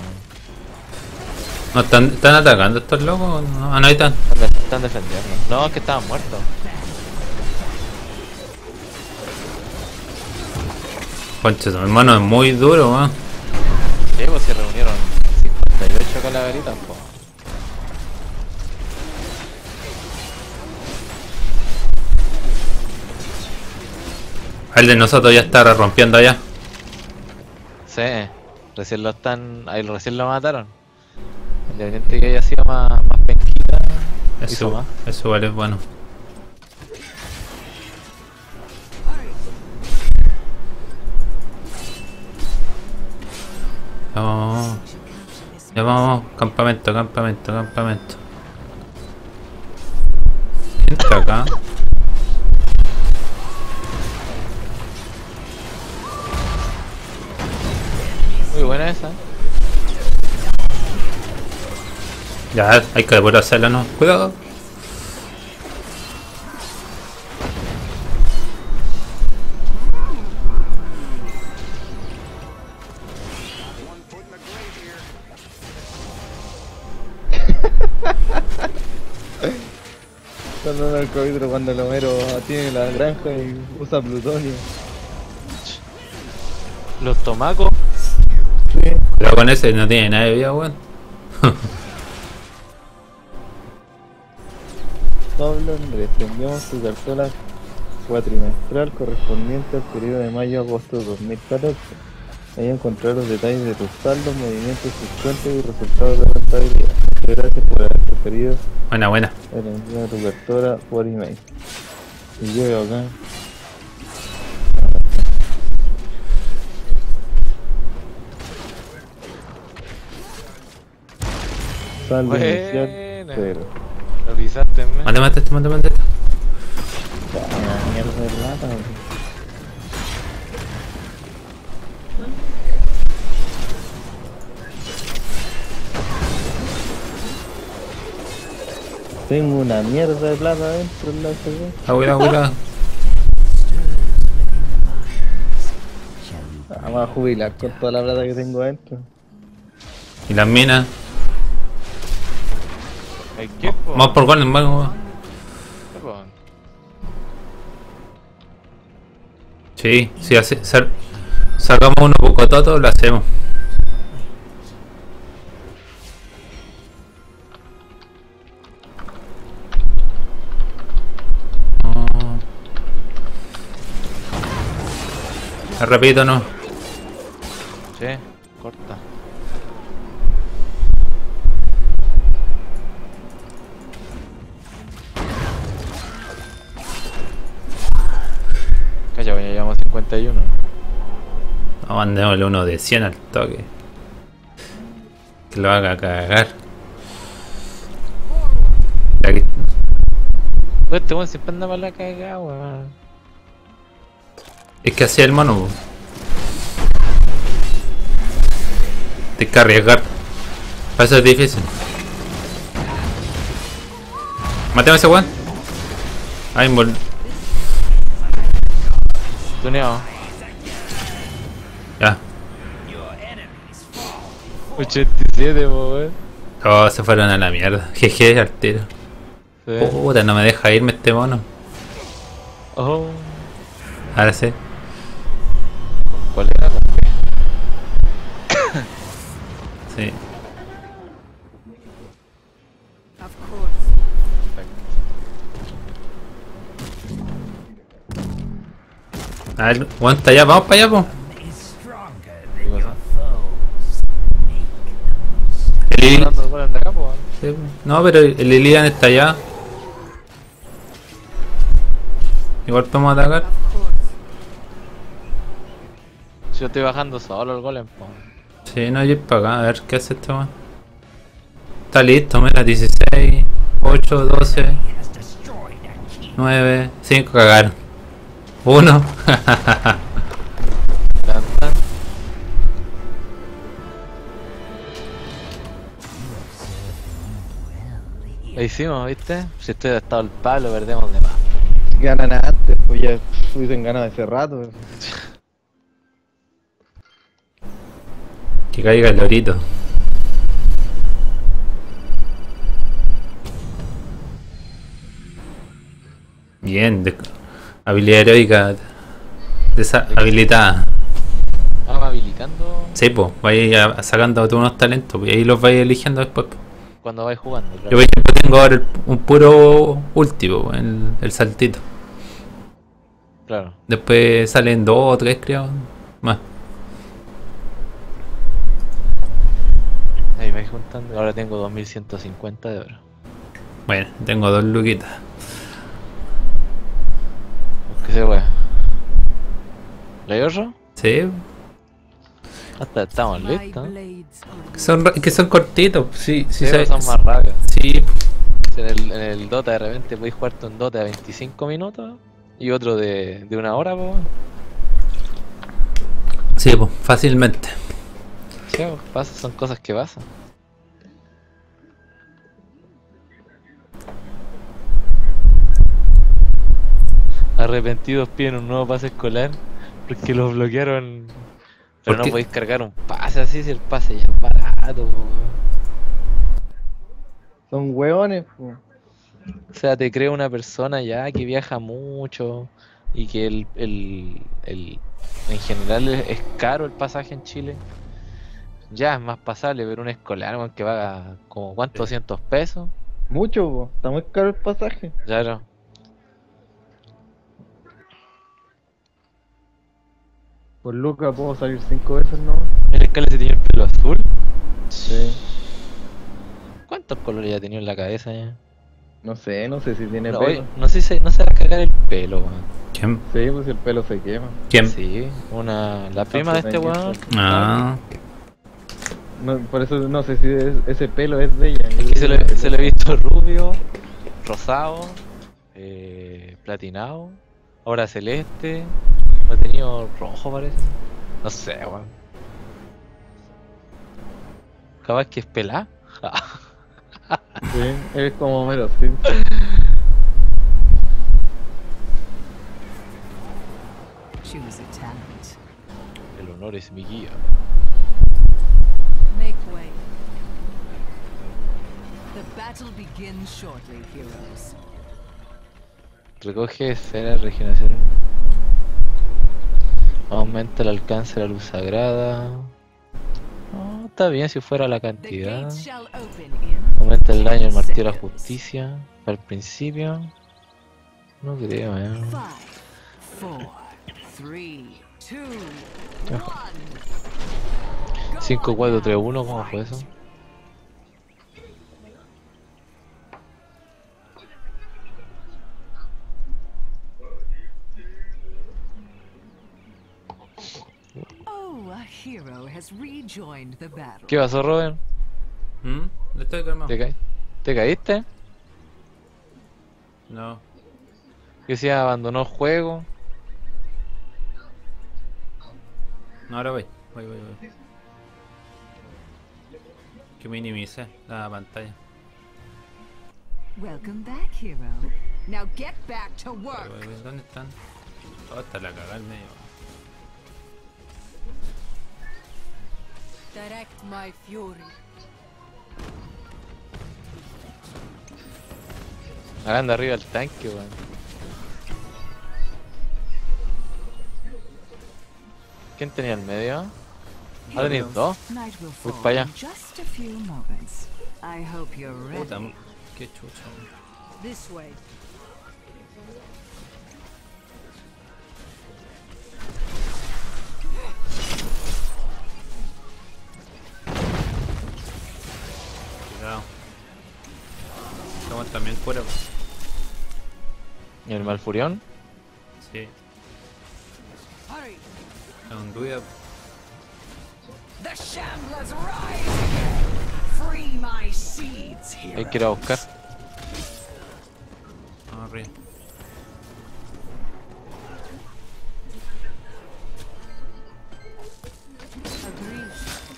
[SPEAKER 2] ¿No están, están atacando estos locos? No, ah, no, ahí están.
[SPEAKER 1] Están, de- están defendiendo. No, es que estaban muertos.
[SPEAKER 2] Concha, su hermano es muy duro, weón.
[SPEAKER 1] Sí, pues se reunieron cincuenta y ocho calaveritas, po.
[SPEAKER 2] El de nosotros ya está rompiendo allá.
[SPEAKER 1] Sí, recién lo están. Ahí recién lo mataron. Independiente que haya sido más, más penquita, hizo
[SPEAKER 2] Eso,
[SPEAKER 1] más.
[SPEAKER 2] eso igual es bueno. Vamos, ya vamos, campamento, campamento, campamento. ¿Quién está acá?
[SPEAKER 1] Muy buena esa.
[SPEAKER 2] Ya, hay que volver a hacerlo, ¿no? Cuidado.
[SPEAKER 3] Cuando no el COVID, cuando el Homero tiene la granja y usa plutonio.
[SPEAKER 1] Los tomacos.
[SPEAKER 3] Sí.
[SPEAKER 2] Pero con ese no tiene nada de vida, weón.
[SPEAKER 3] Pablo Andrés, te enviamos tu cartola cuatrimestral correspondiente al periodo de mayo-agosto de dos mil catorce. Ahí encontrarás los detalles de tus saldos, movimientos, tus cuentas y resultados de rentabilidad. Muchas gracias por haber preferido
[SPEAKER 2] Buena, buena.
[SPEAKER 3] el envío de tu cartola por email. Y yo veo acá. Saldo inicial
[SPEAKER 1] Buena.
[SPEAKER 3] cero.
[SPEAKER 1] Lo pisaste, me.
[SPEAKER 2] Mate, mate esto, mate, mate esto.
[SPEAKER 3] Ah, mierda de plata, güey. Tengo una mierda de plata dentro en la S D.
[SPEAKER 2] Ah, cuidado, cuidado.
[SPEAKER 3] Ah, me voy a jubilar con toda la plata que tengo adentro.
[SPEAKER 2] Y las minas.
[SPEAKER 1] ¿Hay qué, po?
[SPEAKER 2] Vamos por golem, vamos.
[SPEAKER 1] ¿Qué, po?
[SPEAKER 2] Sí, sí, así, sal- sacamos uno poco toto, lo hacemos. Repito, no.
[SPEAKER 1] Sí, corta. Calla, ya llevamos cincuenta y uno.
[SPEAKER 2] No, mandémosle uno de cien al toque. Que lo haga cagar. Ya que...
[SPEAKER 1] Pues este weón siempre anda para la cagada, weón.
[SPEAKER 2] Es que hacía el mono. Po. Tienes que arriesgar. Para eso es difícil. Matemos a ese weón. Ahí invol...
[SPEAKER 1] Tuneado.
[SPEAKER 2] Ya.
[SPEAKER 1] ochenta y siete, weón.
[SPEAKER 2] Oh, se fueron a la mierda. Jeje, al tiro.
[SPEAKER 1] Sí.
[SPEAKER 2] Puta, no me deja irme este mono.
[SPEAKER 1] Oh.
[SPEAKER 2] Ahora sí.
[SPEAKER 1] ¿Cuál era?
[SPEAKER 2] Sí.
[SPEAKER 6] Of course.
[SPEAKER 2] A ver, aguanta allá, vamos para allá, po.
[SPEAKER 7] Is stronger
[SPEAKER 1] ¿Qué
[SPEAKER 7] than
[SPEAKER 1] pasa?
[SPEAKER 7] your foes.
[SPEAKER 2] El Lilian...
[SPEAKER 1] ¿Dando el gol de acá, po, weón?
[SPEAKER 2] Sí, po. No, pero el Lilian está allá. Igual podemos atacar.
[SPEAKER 6] Of course.
[SPEAKER 1] Si yo estoy bajando solo el golem, po.
[SPEAKER 2] Sí, no, yo ir para acá, a ver qué hace este weón. Está listo, mira, dieciséis, ocho, doce,
[SPEAKER 7] Has destroyed a key.
[SPEAKER 2] nueve, cinco, cagaron. uno.
[SPEAKER 1] Tan, tan. Lo hicimos, ¿viste? Si estoy de estado el palo, perdemos de más.
[SPEAKER 3] Ganan antes, pues ya hubiesen ganado hace rato.
[SPEAKER 2] Que caiga el lorito. Bien, de... habilidad heroica deshabilitada.
[SPEAKER 1] Vamos habilitando
[SPEAKER 2] Sí, pues, vais sacando todos unos talentos y ahí los vais eligiendo después. Po.
[SPEAKER 1] cuando vais jugando.
[SPEAKER 2] Yo,
[SPEAKER 1] Claro.
[SPEAKER 2] por ejemplo, tengo ahora el- un puro último, el, el saltito.
[SPEAKER 1] Claro.
[SPEAKER 2] Después salen dos o tres, creo, más.
[SPEAKER 1] Ahí vais juntando. Ahora tengo dos mil ciento cincuenta de oro.
[SPEAKER 2] Bueno, tengo dos luquitas.
[SPEAKER 1] ¿Qué se puede? ¿Le hay otro?
[SPEAKER 2] Sí,
[SPEAKER 1] Hasta estamos
[SPEAKER 6] My
[SPEAKER 1] listos.
[SPEAKER 6] blades are
[SPEAKER 2] son, ra- que son cortitos. Sí, sí,
[SPEAKER 1] Sí,
[SPEAKER 2] sabes-
[SPEAKER 1] son más rápidos.
[SPEAKER 2] Sí,
[SPEAKER 1] En el, en el Dota de repente podéis jugarte un Dota de veinticinco minutos y otro de, de una hora, po.
[SPEAKER 2] sí, pues, fácilmente.
[SPEAKER 1] Sí, po, pasa, son cosas que pasan. Arrepentidos piden un nuevo pase escolar porque los bloquearon. Pero
[SPEAKER 2] ¿Por
[SPEAKER 1] no
[SPEAKER 2] qué?
[SPEAKER 1] podéis cargar un pase así si el pase ya es barato, po.
[SPEAKER 3] Son hueones, pues.
[SPEAKER 1] O sea, te crea una persona ya que viaja mucho y que el, el, el en general es, es caro el pasaje en Chile. Ya es más pasable, pero un escolar, weón, que paga como cuánto, doscientos pesos.
[SPEAKER 3] Mucho, po. Está muy caro el pasaje.
[SPEAKER 1] Claro.
[SPEAKER 3] Por Lucas puedo salir cinco veces, ¿no?
[SPEAKER 1] El escala se tiene el pelo azul.
[SPEAKER 3] Sí.
[SPEAKER 1] ¿Cuántos colores ya ha tenido en la cabeza ya?
[SPEAKER 3] No sé, no sé si tiene
[SPEAKER 1] No,
[SPEAKER 3] pelo.
[SPEAKER 1] oye, no sé si no se va a cargar el pelo, weón.
[SPEAKER 2] ¿Quién?
[SPEAKER 3] Sí, pues si el pelo se quema.
[SPEAKER 2] ¿Quién?
[SPEAKER 1] Sí, una, la prima de este weón.
[SPEAKER 2] Ah,
[SPEAKER 3] No, por eso no sé si es- ese pelo es de ella.
[SPEAKER 1] Es que se le, se le he visto rubio, rosado, eh, platinado, ahora celeste, lo ha tenido rojo parece. No sé, weón. Capaz que es pelá.
[SPEAKER 3] Sí, es como Homero Simpson.
[SPEAKER 4] Choose a talent.
[SPEAKER 1] El honor es mi guía.
[SPEAKER 6] make way.
[SPEAKER 4] The battle begins shortly, heroes.
[SPEAKER 1] Recoge esfera de regeneración. Aumenta el alcance de la luz sagrada. No, está bien si fuera la
[SPEAKER 4] The
[SPEAKER 1] cantidad.
[SPEAKER 4] gates shall open in
[SPEAKER 1] Aumenta el daño del martillo de la
[SPEAKER 4] seconds.
[SPEAKER 1] justicia. Al principio. No creo, eh.
[SPEAKER 4] Five, four, three, two,
[SPEAKER 1] Ya.
[SPEAKER 4] one.
[SPEAKER 1] cinco cuatro tres uno, ¿cómo fue eso?
[SPEAKER 4] Oh, a hero has rejoined the battle.
[SPEAKER 1] ¿Qué pasó, Robin?
[SPEAKER 2] ¿Mm? ¿No estoy calmado?
[SPEAKER 1] ¿Te, ca ¿Te caíste?
[SPEAKER 2] No.
[SPEAKER 1] Que si abandonó el juego.
[SPEAKER 2] No, ahora voy. Voy, voy, voy. Que minimice la pantalla.
[SPEAKER 4] Welcome back, hero. Now get back to
[SPEAKER 2] Voy,
[SPEAKER 4] work.
[SPEAKER 2] voy, voy. ¿Dónde están? Oh, está la cagada en medio.
[SPEAKER 6] Direct my fury.
[SPEAKER 1] Hagan de arriba el tanque, weón. ¿Quién tenía el medio? Ah, tenéis dos.
[SPEAKER 4] Night will
[SPEAKER 1] Voy
[SPEAKER 4] fall
[SPEAKER 1] para
[SPEAKER 4] in
[SPEAKER 1] allá.
[SPEAKER 4] just a few moments. I hope you're
[SPEAKER 2] Puta,
[SPEAKER 4] ready.
[SPEAKER 2] qué chucha.
[SPEAKER 6] This way.
[SPEAKER 2] Cuidado. Estamos también fuera.
[SPEAKER 1] ¿Y el Malfurión?
[SPEAKER 2] Sí,
[SPEAKER 6] Hurry.
[SPEAKER 2] es un druida.
[SPEAKER 4] The Shamblers rise again. Free my seeds, hero.
[SPEAKER 1] Hay que ir a buscar.
[SPEAKER 2] Vamos arriba.
[SPEAKER 6] Agree.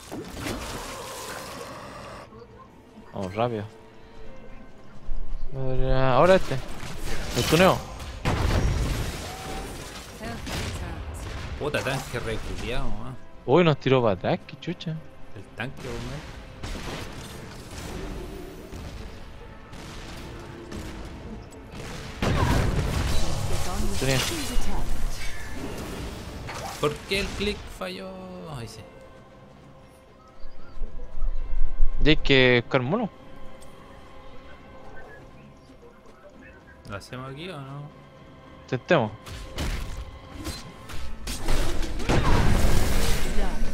[SPEAKER 1] Vamos rápido. Ahora- Ahora este. El tuneo.
[SPEAKER 6] Health returns.
[SPEAKER 2] Puta, tanque reculiado, ¿eh?
[SPEAKER 1] Uy, nos tiró para atrás, qué chucha.
[SPEAKER 2] El tanque, weón.
[SPEAKER 1] Tuneo.
[SPEAKER 4] Choose a talent.
[SPEAKER 2] ¿Por qué el click falló? Ay, sí.
[SPEAKER 1] Y hay que buscar mono.
[SPEAKER 2] ¿Lo hacemos aquí o no?
[SPEAKER 1] Intentemos.
[SPEAKER 6] Done.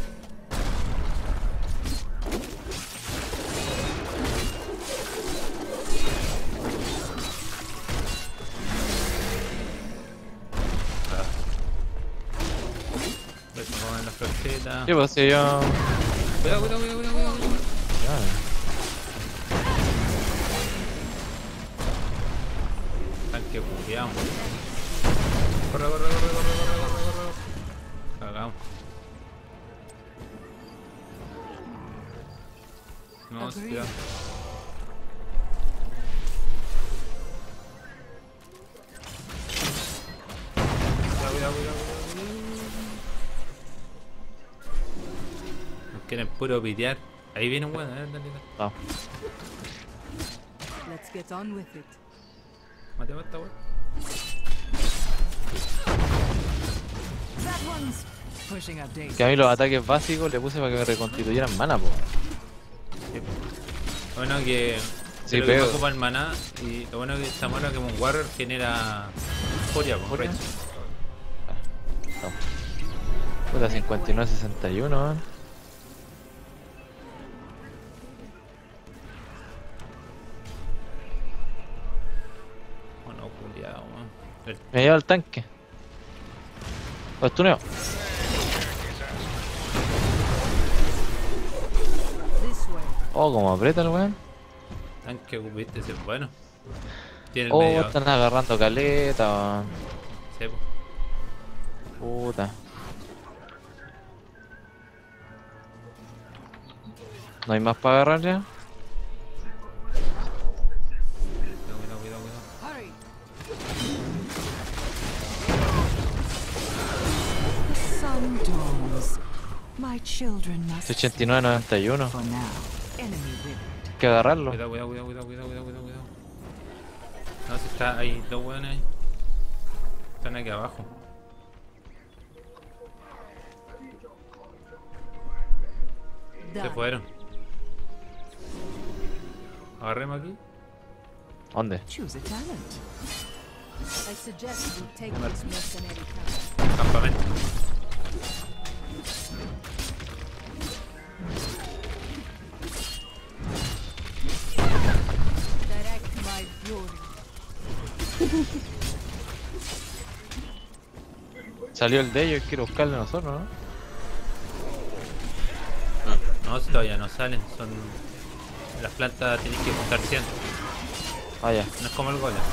[SPEAKER 2] Voy a poner la florcita.
[SPEAKER 1] Sí, pues si yo.
[SPEAKER 2] Cuidado, cuidado, cuidado, cuidado, cuidado.
[SPEAKER 1] Ya.
[SPEAKER 2] Tanque culiado. Corre, corre, corre, corre, corre, corre, corre. Cagamos. No,
[SPEAKER 6] Agreed.
[SPEAKER 2] cuidado. Cuidado, cuidado, cuidado, cuidado. Nos quieren puro pitear. Ahí viene un weón, a ver, dale, dale.
[SPEAKER 1] Vamos.
[SPEAKER 6] Let's get on with it.
[SPEAKER 2] Matemos a esta weón.
[SPEAKER 4] That one's pushing up dates.
[SPEAKER 1] Que a mí los ataques básicos le puse para que me reconstituyeran mana, po.
[SPEAKER 2] Bueno que
[SPEAKER 1] Sí,
[SPEAKER 2] sí, lo que
[SPEAKER 1] pero-
[SPEAKER 2] ocupa el maná y lo bueno que esta mona que un warrior genera furia, pues,
[SPEAKER 1] ¿Furia?
[SPEAKER 2] recho.
[SPEAKER 1] Puta, cincuenta y nueve sesenta y uno, man.
[SPEAKER 2] Oh no, culiao, man. El-
[SPEAKER 1] Me lleva el tanque. Lo estuneo.
[SPEAKER 6] This way.
[SPEAKER 1] Oh, como aprieta el weón.
[SPEAKER 2] tanque viste ese es bueno. Tiene el
[SPEAKER 1] Oh,
[SPEAKER 2] medio.
[SPEAKER 1] están agarrando caleta, weón.
[SPEAKER 2] Sí, po.
[SPEAKER 1] Puta. ¿No hay más para agarrar ya?
[SPEAKER 2] Cuidado, cuidado, cuidado, cuidado.
[SPEAKER 6] Hurry.
[SPEAKER 4] The sun dawns. My children must
[SPEAKER 1] ochenta y nueve noventa y uno.
[SPEAKER 4] for now. Enemy withered.
[SPEAKER 1] Hay que agarrarlo.
[SPEAKER 2] Cuidado, cuidado, cuidado, cuidado, cuidado, cuidado, cuidado, cuidado. No, si está ahí, dos weones ahí. Están aquí abajo. Se
[SPEAKER 6] Done.
[SPEAKER 2] fueron. Agarremos aquí.
[SPEAKER 1] ¿Dónde?
[SPEAKER 4] Choose a talent.
[SPEAKER 6] I suggest we take this mercenary camp.
[SPEAKER 2] Campamento.
[SPEAKER 1] Salió el de ellos, quiero buscarle a nosotros, ¿no?
[SPEAKER 2] No, si todavía no salen, son... Las plantas tienen que juntar cien.
[SPEAKER 1] Ah, ya.
[SPEAKER 2] No es como el golem.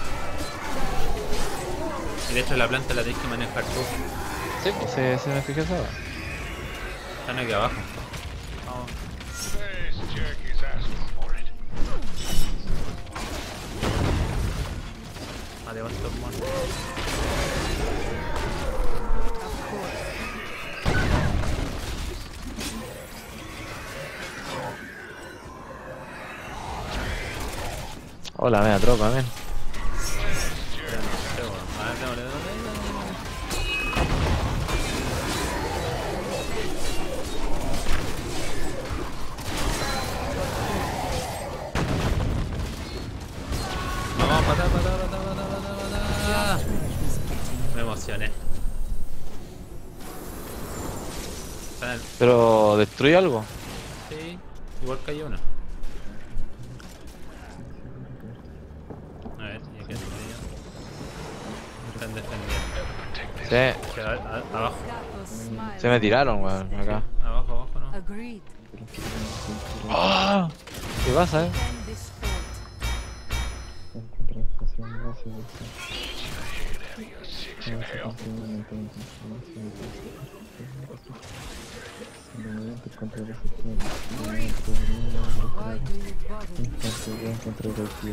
[SPEAKER 2] Y de hecho la planta la tienes que manejar tú.
[SPEAKER 1] Sí, pues se, se me fijó esa.
[SPEAKER 2] Están aquí abajo. Vamos.
[SPEAKER 5] This jerky's asking for it.
[SPEAKER 2] Vale, vamos a tomar.
[SPEAKER 1] Hola, media tropa, men.
[SPEAKER 2] Vamos, patá, patá, patá, patá, patá, patá. Me emocioné. Está en el-
[SPEAKER 1] Pero, ¿destruye algo?
[SPEAKER 2] Sí, igual que hay uno. A ver, ya que estoy yo. Me están defendiendo.
[SPEAKER 1] Sí,
[SPEAKER 2] Queda a- abajo,
[SPEAKER 6] Gatos smile.
[SPEAKER 1] se me tiraron, weón, acá.
[SPEAKER 2] abajo, abajo, ¿no?
[SPEAKER 6] Agreed.
[SPEAKER 1] ¡Ah! ¿Qué pasa, eh?
[SPEAKER 6] Defend this fort. Why do you bother?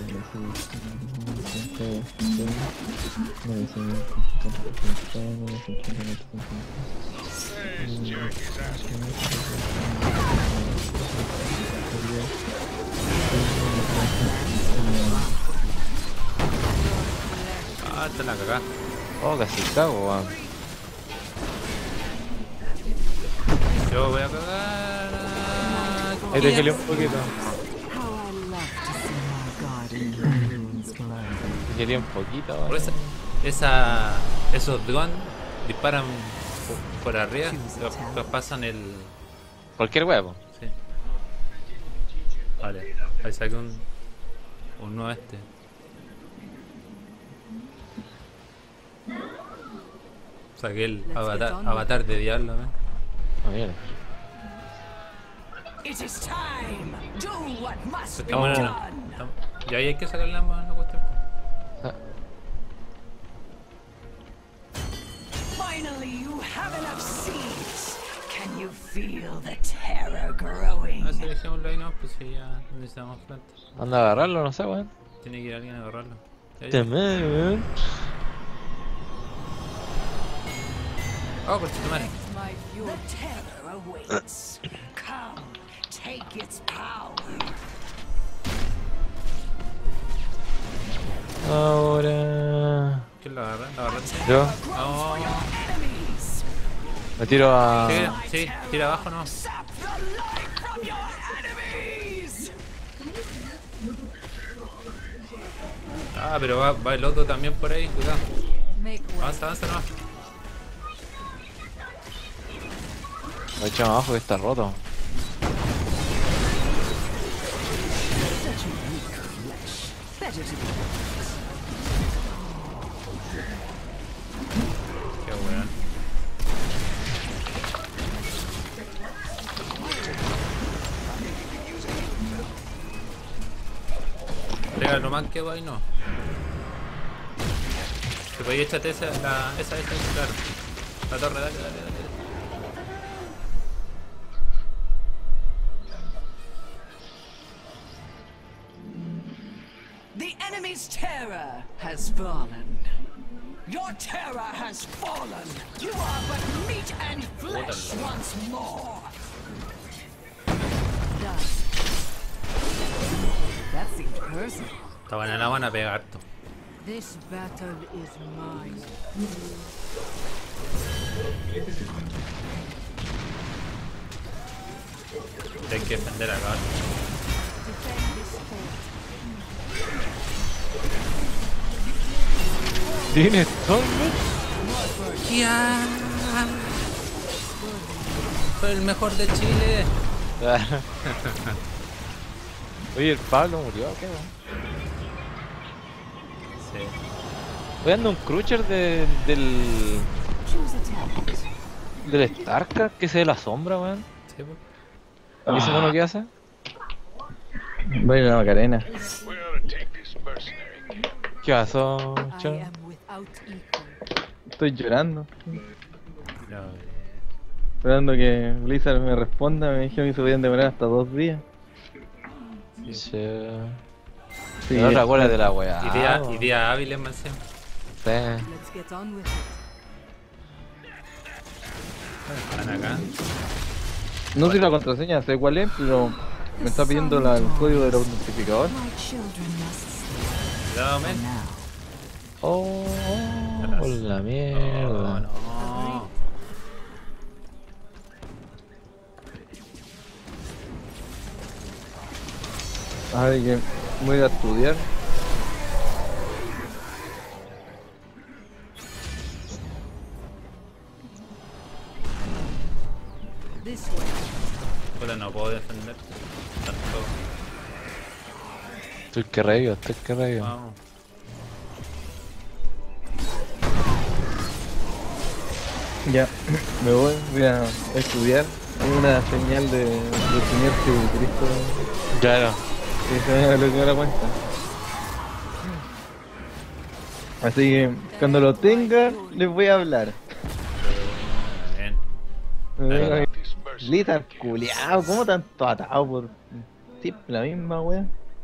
[SPEAKER 5] This jerky's asking
[SPEAKER 2] Ah, está la cagada.
[SPEAKER 1] Oh, casi cago, weón.
[SPEAKER 2] Yo voy a cagar.
[SPEAKER 1] Ahí te gelé un poquito.
[SPEAKER 4] How I love to see my garden blooms glow.
[SPEAKER 1] Te gelé un poquito,
[SPEAKER 2] Por
[SPEAKER 1] weón.
[SPEAKER 2] esa, esa, esos drones disparan por, por arriba, los, los pasan el...
[SPEAKER 1] Cualquier huevo.
[SPEAKER 2] Sí. Vale, ahí saqué un... uno este. Saqué el
[SPEAKER 6] Let's
[SPEAKER 2] avatar,
[SPEAKER 6] get on.
[SPEAKER 2] avatar de diablo, ¿eh?
[SPEAKER 1] Ah, mira.
[SPEAKER 7] It is time. Do what must be
[SPEAKER 2] Está bueno, ¿no?
[SPEAKER 7] done.
[SPEAKER 2] Está- Y ahí hay que sacar la mano, la cuestión.
[SPEAKER 7] Finally, you have enough seeds. Can you feel the terror growing?
[SPEAKER 2] A ver si dejémoslo ahí, no, pues si ya necesitamos plantas.
[SPEAKER 1] Anda a agarrarlo, no sé, weón.
[SPEAKER 2] Tiene que ir alguien a agarrarlo. Ahí.
[SPEAKER 1] Te me, weón.
[SPEAKER 2] Oh, por tu madre.
[SPEAKER 6] Protect my
[SPEAKER 7] The
[SPEAKER 6] fuel.
[SPEAKER 7] terror awaits. Come, take its power.
[SPEAKER 1] Ahora.
[SPEAKER 2] ¿Quién lo agarra? ¿Lo agarraste?
[SPEAKER 1] Yo
[SPEAKER 2] No.
[SPEAKER 7] Enemies,
[SPEAKER 1] me tiro a.
[SPEAKER 2] Sí, sí, tira abajo, no.
[SPEAKER 7] sap the life from your enemies.
[SPEAKER 2] Ah, pero va, va el otro también por ahí, cuidado.
[SPEAKER 6] Make way.
[SPEAKER 2] Avanza, avanza nomás.
[SPEAKER 1] Lo echamos abajo que está roto.
[SPEAKER 7] Such a weak flesh. Better to be
[SPEAKER 2] Qué weón. Pega lo más que va y no. Te podía echarte esa, la, esa, esa, esa, claro. La torre, dale, dale, dale.
[SPEAKER 7] The enemy's terror has fallen. Your terror has fallen. You are but meat and flesh once more.
[SPEAKER 6] Done. That seemed personal.
[SPEAKER 2] Estaban en la van a pegar harto.
[SPEAKER 6] This battle is mine.
[SPEAKER 2] Hay que defender acá.
[SPEAKER 6] Defend this fort.
[SPEAKER 1] ¿Tienes todo?
[SPEAKER 2] ¡Ya! Fue el mejor de Chile.
[SPEAKER 1] Oye, el Pablo murió, ¿qué, weón?
[SPEAKER 2] Sí.
[SPEAKER 1] Voy dando un crucher de, del.
[SPEAKER 4] Choose a talent.
[SPEAKER 1] Del Starcraft, que se ve la sombra, weón.
[SPEAKER 2] Sí, pues.
[SPEAKER 1] ¿Y ese mono qué hace?
[SPEAKER 3] Voy a la Macarena.
[SPEAKER 5] We ought to take this mercenary camp.
[SPEAKER 1] ¿Qué pasó,
[SPEAKER 6] I
[SPEAKER 1] Chon?
[SPEAKER 6] am without equal.
[SPEAKER 3] Estoy llorando.
[SPEAKER 2] No,
[SPEAKER 3] Esperando que Blizzard me responda. Me dijeron que se podían demorar hasta dos días.
[SPEAKER 1] Sí.
[SPEAKER 3] Sí,
[SPEAKER 1] La otra cuál es de la weá.
[SPEAKER 2] y día,
[SPEAKER 1] po.
[SPEAKER 2] y día hábiles más encima.
[SPEAKER 1] Sí.
[SPEAKER 6] Let's get on with it.
[SPEAKER 2] Están acá.
[SPEAKER 3] No sé la contraseña, sé cuál es, pero me está pidiendo la- el código del autentificador.
[SPEAKER 4] My children must sleep
[SPEAKER 2] Cuidado, men.
[SPEAKER 4] now.
[SPEAKER 1] Oh, oh, la
[SPEAKER 2] No,
[SPEAKER 1] mierda.
[SPEAKER 2] no.
[SPEAKER 3] Ay, que voy a estudiar.
[SPEAKER 6] This way.
[SPEAKER 2] Puta, no puedo defender. Tampoco.
[SPEAKER 1] Estoy que reído, estoy que reído.
[SPEAKER 2] Vamos.
[SPEAKER 3] Ya, me voy, voy a estudiar. Hay una señal de, del Señor Jesucristo
[SPEAKER 1] Claro.
[SPEAKER 3] que se me bloqueó la cuenta. Así que cuando lo tenga, les voy a hablar.
[SPEAKER 2] Bien.
[SPEAKER 3] Me vengo a-
[SPEAKER 5] This mercenary
[SPEAKER 3] Blizzard
[SPEAKER 5] camp.
[SPEAKER 3] culiao, ¿cómo tanto atado por sí, la misma wea?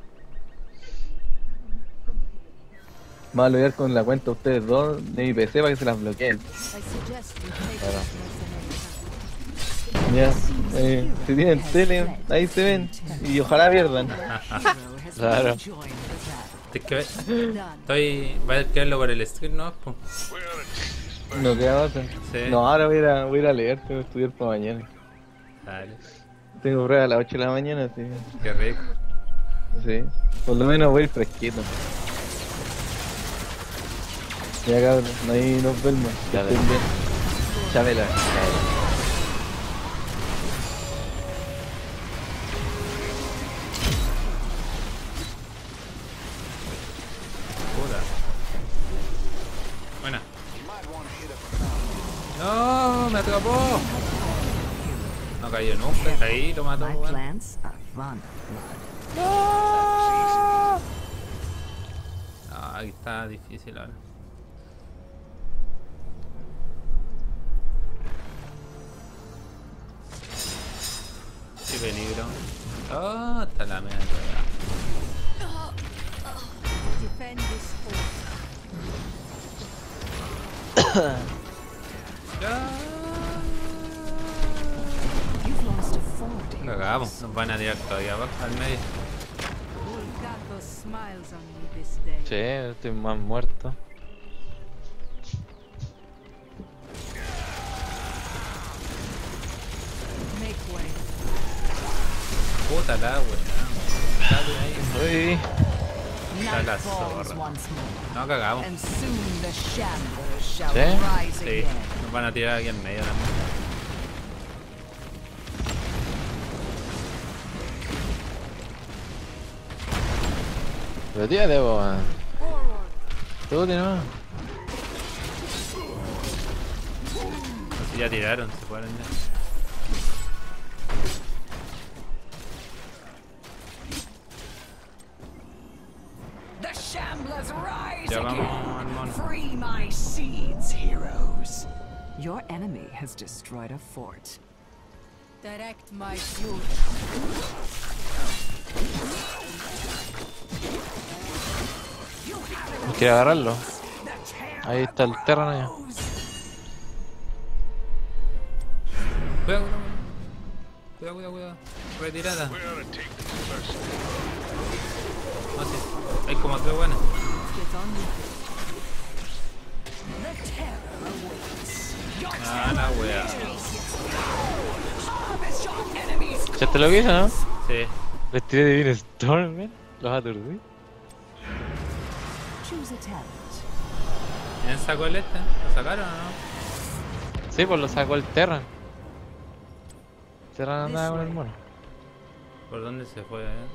[SPEAKER 3] Me voy a loguear con la cuenta ustedes dos de mi P C para que se las bloqueen.
[SPEAKER 6] I suggest we take this mercenary
[SPEAKER 3] Ya, eh, si tienen tele, ahí se ven y ojalá pierdan.
[SPEAKER 6] hero has
[SPEAKER 1] Claro.
[SPEAKER 6] joined the battle.
[SPEAKER 2] Tienes que ver.
[SPEAKER 6] Done.
[SPEAKER 2] Estoy. Va a quedarlo por el stream, ¿no? Pues.
[SPEAKER 5] We ought to take this
[SPEAKER 3] No queda otra.
[SPEAKER 2] Sí.
[SPEAKER 3] No, ahora voy a, ir a, voy a ir a leer, tengo que estudiar para mañana.
[SPEAKER 2] Dale.
[SPEAKER 3] Tengo prueba a las ocho de la mañana, así
[SPEAKER 2] Qué rico.
[SPEAKER 3] sí. Por lo menos voy a ir fresquito. Ya cabrón, ahí nos vemos. Que
[SPEAKER 1] Ya
[SPEAKER 3] estén
[SPEAKER 1] ves.
[SPEAKER 3] bien. Chabela.
[SPEAKER 2] Puta. Buena. No, me atrapó. No cayó nunca, está ahí, lo mató.
[SPEAKER 4] My
[SPEAKER 2] weón.
[SPEAKER 4] plants are fun.
[SPEAKER 2] No, aquí está difícil ahora. Qué peligro. Oh, está la mierda.
[SPEAKER 6] Defend this fort.
[SPEAKER 4] You've lost a fort here.
[SPEAKER 2] Cagamos, nos van a tirar todavía abajo al medio.
[SPEAKER 6] We'll got those smiles on me this day.
[SPEAKER 1] Sí, estoy más muerto.
[SPEAKER 6] Make way.
[SPEAKER 2] Puta la weá. Dale ahí.
[SPEAKER 1] Uy.
[SPEAKER 2] Está la
[SPEAKER 4] Night falls
[SPEAKER 2] zorra.
[SPEAKER 4] once more,
[SPEAKER 2] No, cagamos.
[SPEAKER 4] and soon the shamblers shall
[SPEAKER 1] ¿Sí?
[SPEAKER 4] rise
[SPEAKER 2] Sí,
[SPEAKER 4] again.
[SPEAKER 2] nos van a tirar aquí en medio también.
[SPEAKER 1] Pero tírate, po, man.
[SPEAKER 6] Forward.
[SPEAKER 1] Tú, no.
[SPEAKER 2] No sé, ya tiraron, se fueron ya.
[SPEAKER 7] The Shamblers rise
[SPEAKER 2] Ya vamos
[SPEAKER 7] again.
[SPEAKER 2] al mono.
[SPEAKER 7] Free my seeds, heroes.
[SPEAKER 4] Your enemy has destroyed a fort.
[SPEAKER 6] Direct my fury.
[SPEAKER 1] Quiere agarrarlo. Ahí está el terreno ya.
[SPEAKER 2] Cuidado, cuidado, cuidado, cuidado, cuidado. Retirada.
[SPEAKER 5] We ought to take this mercenary.
[SPEAKER 2] No sé, hay como tres buenas.
[SPEAKER 6] Get on with it.
[SPEAKER 7] The terror awaits. Your
[SPEAKER 2] Ah, la wea.
[SPEAKER 7] harvest your enemies.
[SPEAKER 1] ¿Echaste lo que hizo, no?
[SPEAKER 2] Sí.
[SPEAKER 1] Les tiré de Divine Storm, man. Los aturdí.
[SPEAKER 4] Choose a talent.
[SPEAKER 2] ¿Tienen saco el este? ¿Lo sacaron o no?
[SPEAKER 1] Sí, pues lo sacó el Terran. Terran andaba con el mono.
[SPEAKER 2] ¿Por dónde se fue? Eh?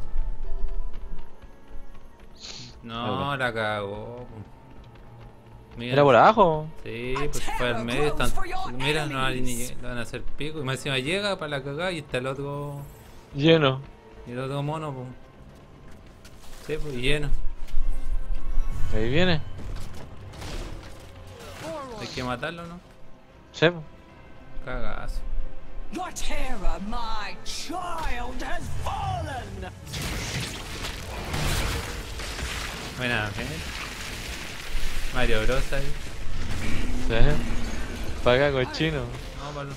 [SPEAKER 2] No, la cagó.
[SPEAKER 1] Era por abajo.
[SPEAKER 2] Sí, pues fue al medio. Están... Mira, no van, a ni... van a hacer pico. Y más encima llega para la cagada y está el otro.
[SPEAKER 1] Lleno.
[SPEAKER 2] Y el otro mono, pues. Sí, pues lleno.
[SPEAKER 1] Ahí viene.
[SPEAKER 2] Hay que matarlo, ¿no?
[SPEAKER 1] Sí, po.
[SPEAKER 2] Cagazo.
[SPEAKER 7] Your terror, my child, has fallen!
[SPEAKER 2] Buena, ¿eh? Mario Bros ahí.
[SPEAKER 1] Sí. Paga cochino.
[SPEAKER 2] No, Pablo.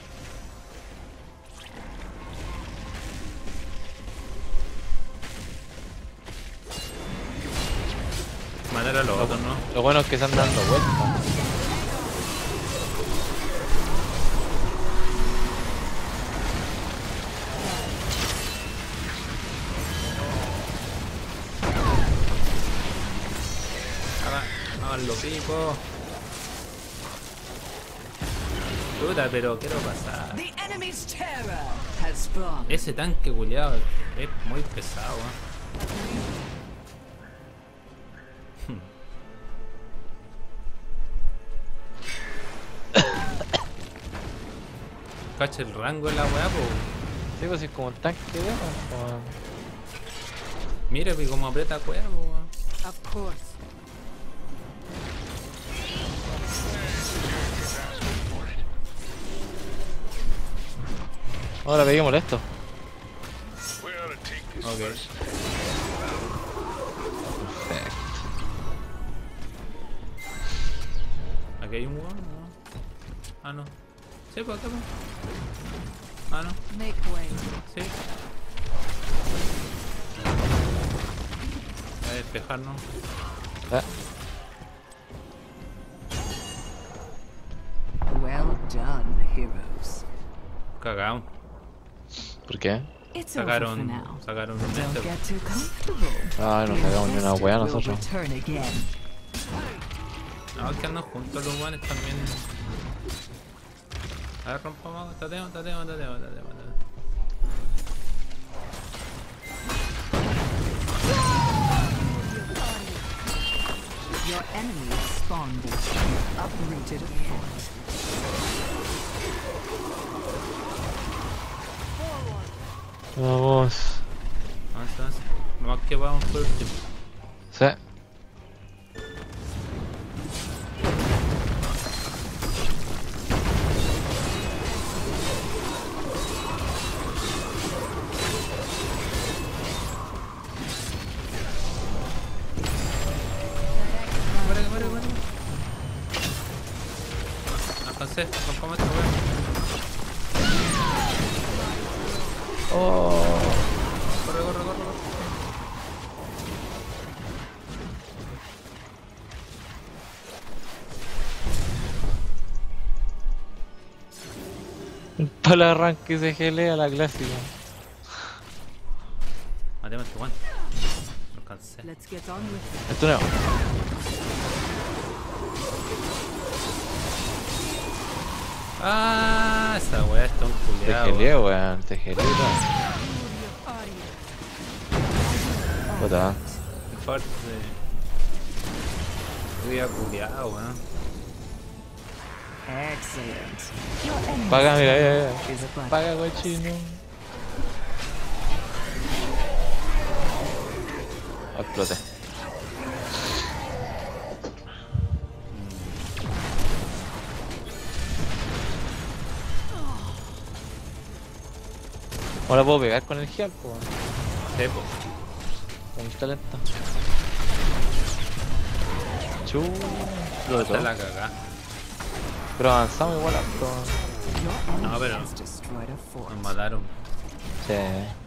[SPEAKER 2] Matar a los otros, ¿no?
[SPEAKER 1] Lo bueno es que están dando vueltas.
[SPEAKER 2] Háganlo pico. Puta, pero quiero pasar.
[SPEAKER 7] The enemy's terror has fallen.
[SPEAKER 2] Ese tanque culiado es muy pesado, ¿eh? Cacha el rango de la weá, po.
[SPEAKER 1] Sí, pues es como un tanque de como...
[SPEAKER 2] Mira, pues como aprieta weá, po. Weón.
[SPEAKER 6] Of course.
[SPEAKER 1] Ahora pegué molesto.
[SPEAKER 5] We ought to take this
[SPEAKER 2] Okay.
[SPEAKER 5] mercenary.
[SPEAKER 1] Perfecto.
[SPEAKER 2] Aquí hay un weón, ¿no? Ah, no. Sí, pues acá, pues. Ah, no.
[SPEAKER 6] Make way.
[SPEAKER 2] Sí. Voy a despejarnos.
[SPEAKER 1] Ah,
[SPEAKER 7] Well done, heroes.
[SPEAKER 2] Cagado.
[SPEAKER 1] ¿por qué?
[SPEAKER 7] It's over for
[SPEAKER 2] Sacaron.
[SPEAKER 7] now.
[SPEAKER 2] Sacaron un
[SPEAKER 7] Don't
[SPEAKER 2] este.
[SPEAKER 7] get too comfortable.
[SPEAKER 1] Ay, no
[SPEAKER 7] The
[SPEAKER 1] cagamos ni una
[SPEAKER 7] infested
[SPEAKER 1] weá
[SPEAKER 7] will
[SPEAKER 1] nosotros.
[SPEAKER 7] return again.
[SPEAKER 2] No, es que andan juntos los weones también. A ver, rompamos. Tateo, tateo, tateo, tateo, tateo.
[SPEAKER 7] Your enemy spawned it. Uprooted a fort.
[SPEAKER 1] Vamos.
[SPEAKER 2] Avanza, avanza. Lo más que vamos por último.
[SPEAKER 1] Sí.
[SPEAKER 2] Muere, muere, muere. Alcancé, rompamos esta weá.
[SPEAKER 1] Oh.
[SPEAKER 2] Corre, corre, corre, corre.
[SPEAKER 1] Para el arranque se gelea la clásica.
[SPEAKER 2] Matemos este weón. No alcancé.
[SPEAKER 6] Let's get on with it.
[SPEAKER 1] Esto no.
[SPEAKER 2] Ah, esa weá está un
[SPEAKER 1] Te
[SPEAKER 2] culiao.
[SPEAKER 1] geleo, weón. Te geleo. Puta.
[SPEAKER 2] Qué fuerte. Voy a culiao, weón.
[SPEAKER 7] Excellent. Your enemy's
[SPEAKER 1] Paga, mira, mira, mira.
[SPEAKER 7] is a butt.
[SPEAKER 1] Paga, cochino. Exploté. Ahora puedo pegar con el heal, po.
[SPEAKER 2] Sí, po.
[SPEAKER 1] Con el talento. Chu. Lo de
[SPEAKER 2] Está
[SPEAKER 1] todo.
[SPEAKER 2] la cagá.
[SPEAKER 1] Pero avanzamos igual harto.
[SPEAKER 7] Your enemy
[SPEAKER 2] No, pero-
[SPEAKER 7] has destroyed a fort.
[SPEAKER 2] Nos mataron.
[SPEAKER 1] Sí.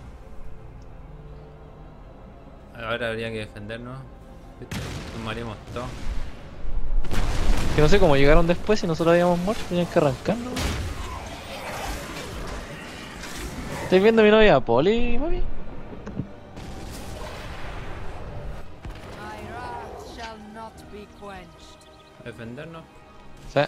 [SPEAKER 2] Ahora habría que defendernos. ¿Viste? Nos morimos todos.
[SPEAKER 1] Que no sé cómo llegaron después si nosotros habíamos muerto, tenían que arrancarnos. ¿Estáis viendo a mi novia Poli, mami?
[SPEAKER 6] My wrath shall not be quenched.
[SPEAKER 2] Defendernos.
[SPEAKER 1] Sí.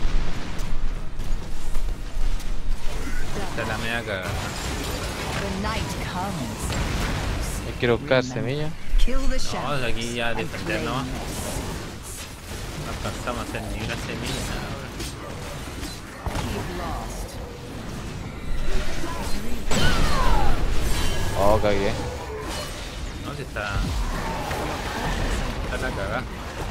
[SPEAKER 2] Esta es la media cagada.
[SPEAKER 7] The night comes.
[SPEAKER 1] Hay que ir a buscar semillas.
[SPEAKER 7] Kill the
[SPEAKER 2] No,
[SPEAKER 7] shadows
[SPEAKER 2] de aquí ya
[SPEAKER 7] and
[SPEAKER 2] defender
[SPEAKER 7] claim
[SPEAKER 2] nomás.
[SPEAKER 7] them.
[SPEAKER 2] Las alcanzamos a hacer ni una semilla nada
[SPEAKER 1] Oh,
[SPEAKER 2] ahora.
[SPEAKER 1] cagué.
[SPEAKER 2] No, si está. Está la cagada.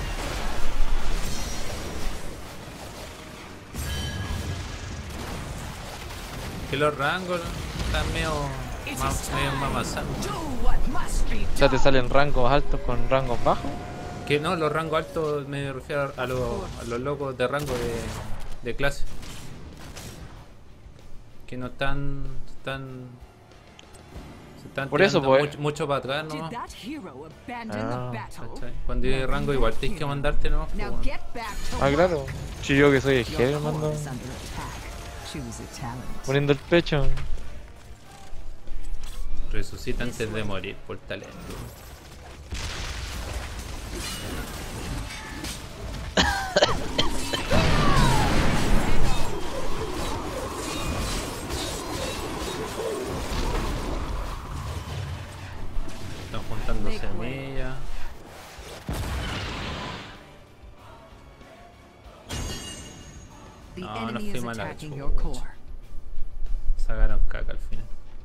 [SPEAKER 2] Que los rangos están medio. Más, medio mamazanos.
[SPEAKER 7] Do what must be
[SPEAKER 1] O sea, te
[SPEAKER 7] done.
[SPEAKER 1] salen rangos altos con rangos bajos.
[SPEAKER 2] Que no, los rangos altos me refiero a, los, a los locos de rango de, de clase. Que no están. están. Se están
[SPEAKER 1] Por eso,
[SPEAKER 2] tirando
[SPEAKER 1] pues.
[SPEAKER 2] mucho, mucho para atrás
[SPEAKER 7] Did
[SPEAKER 2] nomás.
[SPEAKER 7] that hero abandon
[SPEAKER 1] Ah,
[SPEAKER 7] the battle?
[SPEAKER 2] ¿Cachai? Cuando hay rango igual tienes que mandarte nomás.
[SPEAKER 7] Now
[SPEAKER 2] pues,
[SPEAKER 7] get back to
[SPEAKER 1] Ah,
[SPEAKER 7] work.
[SPEAKER 1] claro. Si yo que soy el
[SPEAKER 7] Your
[SPEAKER 1] jefe,
[SPEAKER 7] core
[SPEAKER 1] mando.
[SPEAKER 7] is under attack. Choose a talent.
[SPEAKER 1] Poniendo el pecho.
[SPEAKER 2] resucita antes de morir por talento. Están juntando semillas.
[SPEAKER 7] The
[SPEAKER 2] No, no
[SPEAKER 7] enemy
[SPEAKER 2] fui
[SPEAKER 7] is
[SPEAKER 2] mala
[SPEAKER 7] attacking
[SPEAKER 2] chucha.
[SPEAKER 7] your core.
[SPEAKER 2] Sacaron caca al final.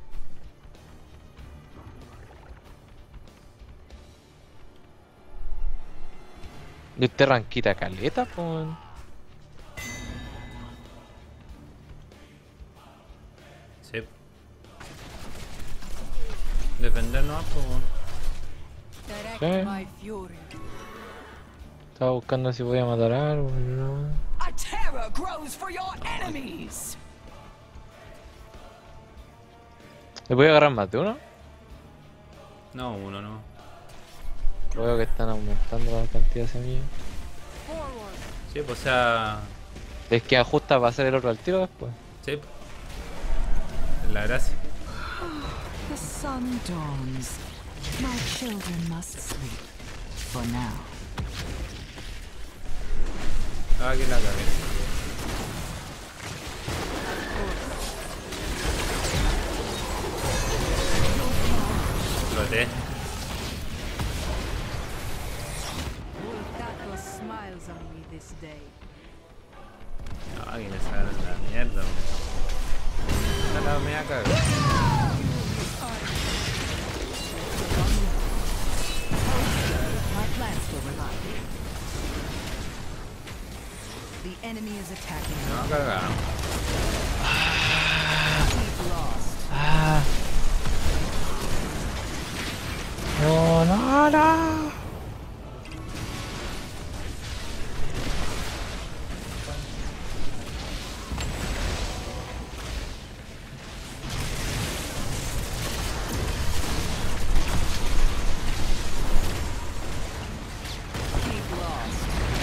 [SPEAKER 1] Y este ranquita caleta, pues.
[SPEAKER 2] Sí. Defendernos, pues.
[SPEAKER 6] Direct
[SPEAKER 1] Sí.
[SPEAKER 6] my fury.
[SPEAKER 1] Estaba buscando si podía matar algo, pero no.
[SPEAKER 7] A terror grows for your enemies.
[SPEAKER 1] ¿Le voy a agarrar más de uno?
[SPEAKER 2] No, uno no.
[SPEAKER 1] Veo que están aumentando la cantidad de semillas.
[SPEAKER 6] Forward.
[SPEAKER 2] Sí, pues o sea.
[SPEAKER 1] Es que ajusta para hacer el otro al tiro después.
[SPEAKER 2] Sí. Es la gracia.
[SPEAKER 7] The sun dawns. My children must sleep. For now.
[SPEAKER 2] Ah, que la cagué. Exploté.
[SPEAKER 6] Vulcato smiles on me this day.
[SPEAKER 2] Ah, que me sacaron la mierda. Esta la me va a cagar.
[SPEAKER 7] My plans will rely. The enemy is attacking.
[SPEAKER 2] Me va a cagar.
[SPEAKER 7] We've lost.
[SPEAKER 1] Ah. No, no, no.
[SPEAKER 7] We've lost.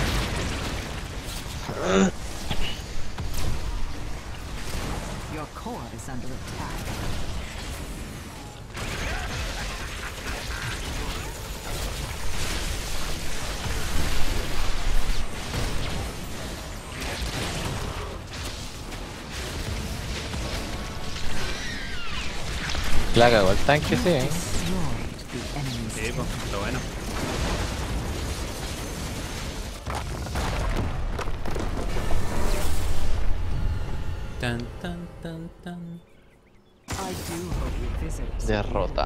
[SPEAKER 7] Your core is under attack.
[SPEAKER 1] La cagó el tanque, sí, eh.
[SPEAKER 7] Destroyed the enemy's
[SPEAKER 2] Sí, pues, está bueno. Tan, tan, tan, tan.
[SPEAKER 7] I do hope you visit us.
[SPEAKER 1] Derrota.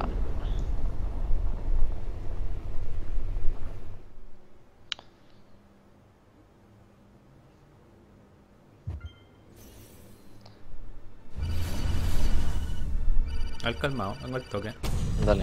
[SPEAKER 2] Al calmado, vengo al toque.
[SPEAKER 1] Dale.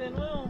[SPEAKER 1] de nuevo.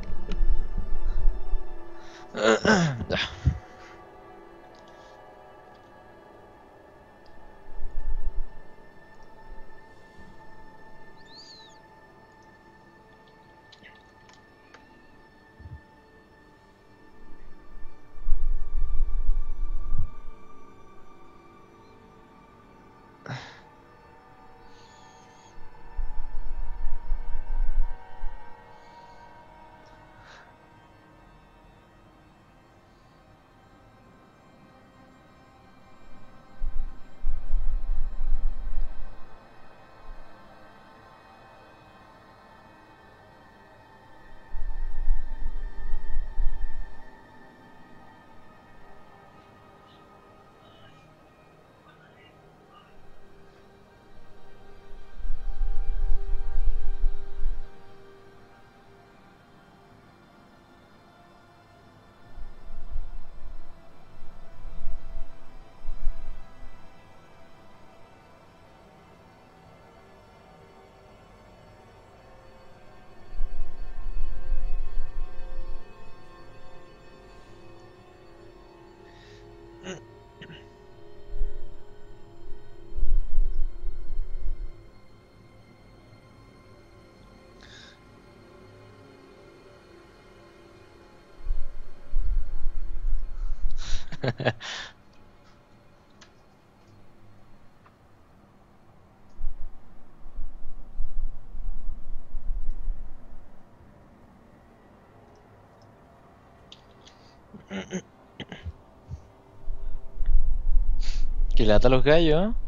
[SPEAKER 1] Que lata los gallos, ¿eh?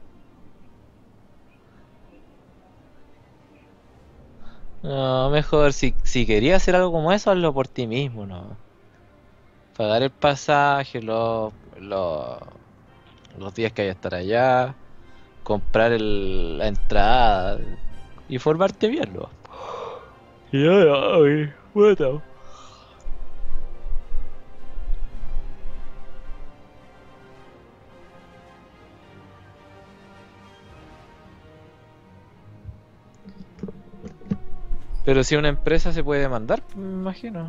[SPEAKER 1] No, mejor si, si querías hacer algo como eso, hazlo por ti mismo, ¿no? Pagar el pasaje, los, los, los días que hay que estar allá, comprar el, la entrada y formarte bien, ¿no? Ya, ya, bueno. Pero si una empresa se puede demandar, me imagino.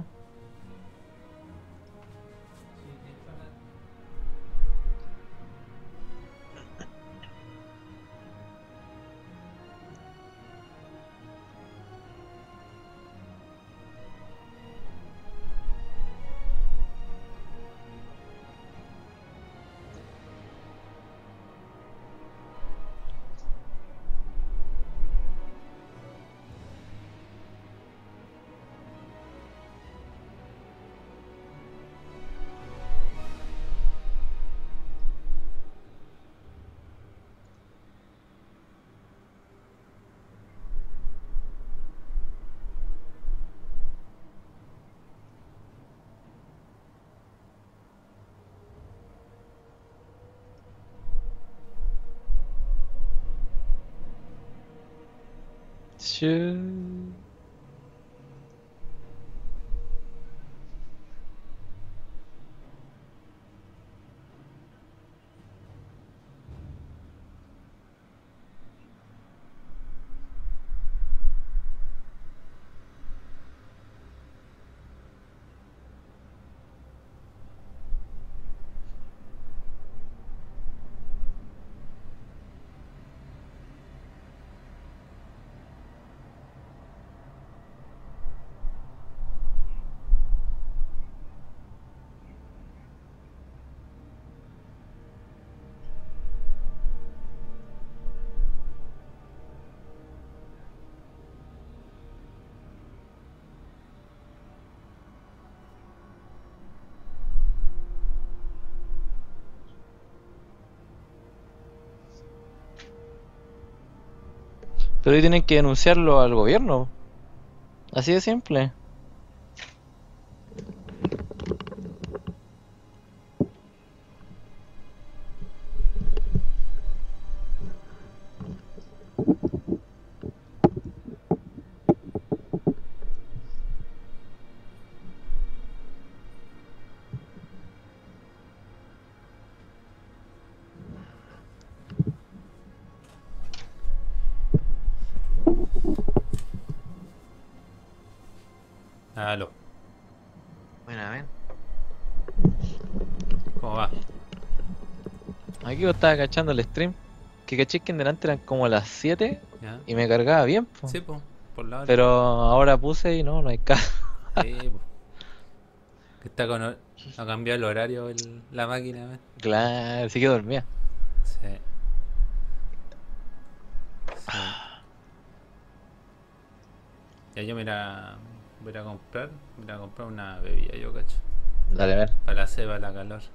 [SPEAKER 1] Sí. Pero ahí tienen que denunciarlo al gobierno. Así de simple.
[SPEAKER 2] Aló.
[SPEAKER 1] Buena, ven.
[SPEAKER 2] ¿Cómo va?
[SPEAKER 1] Aquí yo estaba cachando el stream. Que caché que en delante eran como las siete
[SPEAKER 2] ¿Ya?
[SPEAKER 1] y me cargaba bien, po.
[SPEAKER 2] Sí, po, por la hora.
[SPEAKER 1] Pero ahora puse y no, no hay caso.
[SPEAKER 2] Sí, po. Que está con... hor- Ha cambiado el horario el- la máquina, ¿ves?
[SPEAKER 1] Claro, sí que dormía.
[SPEAKER 2] Sí. Sí. Ya yo me irá, voy a ir a comprar, me iré a comprar una bebida, yo cacho.
[SPEAKER 1] Dale, a ver.
[SPEAKER 2] Para la ceba, la calor.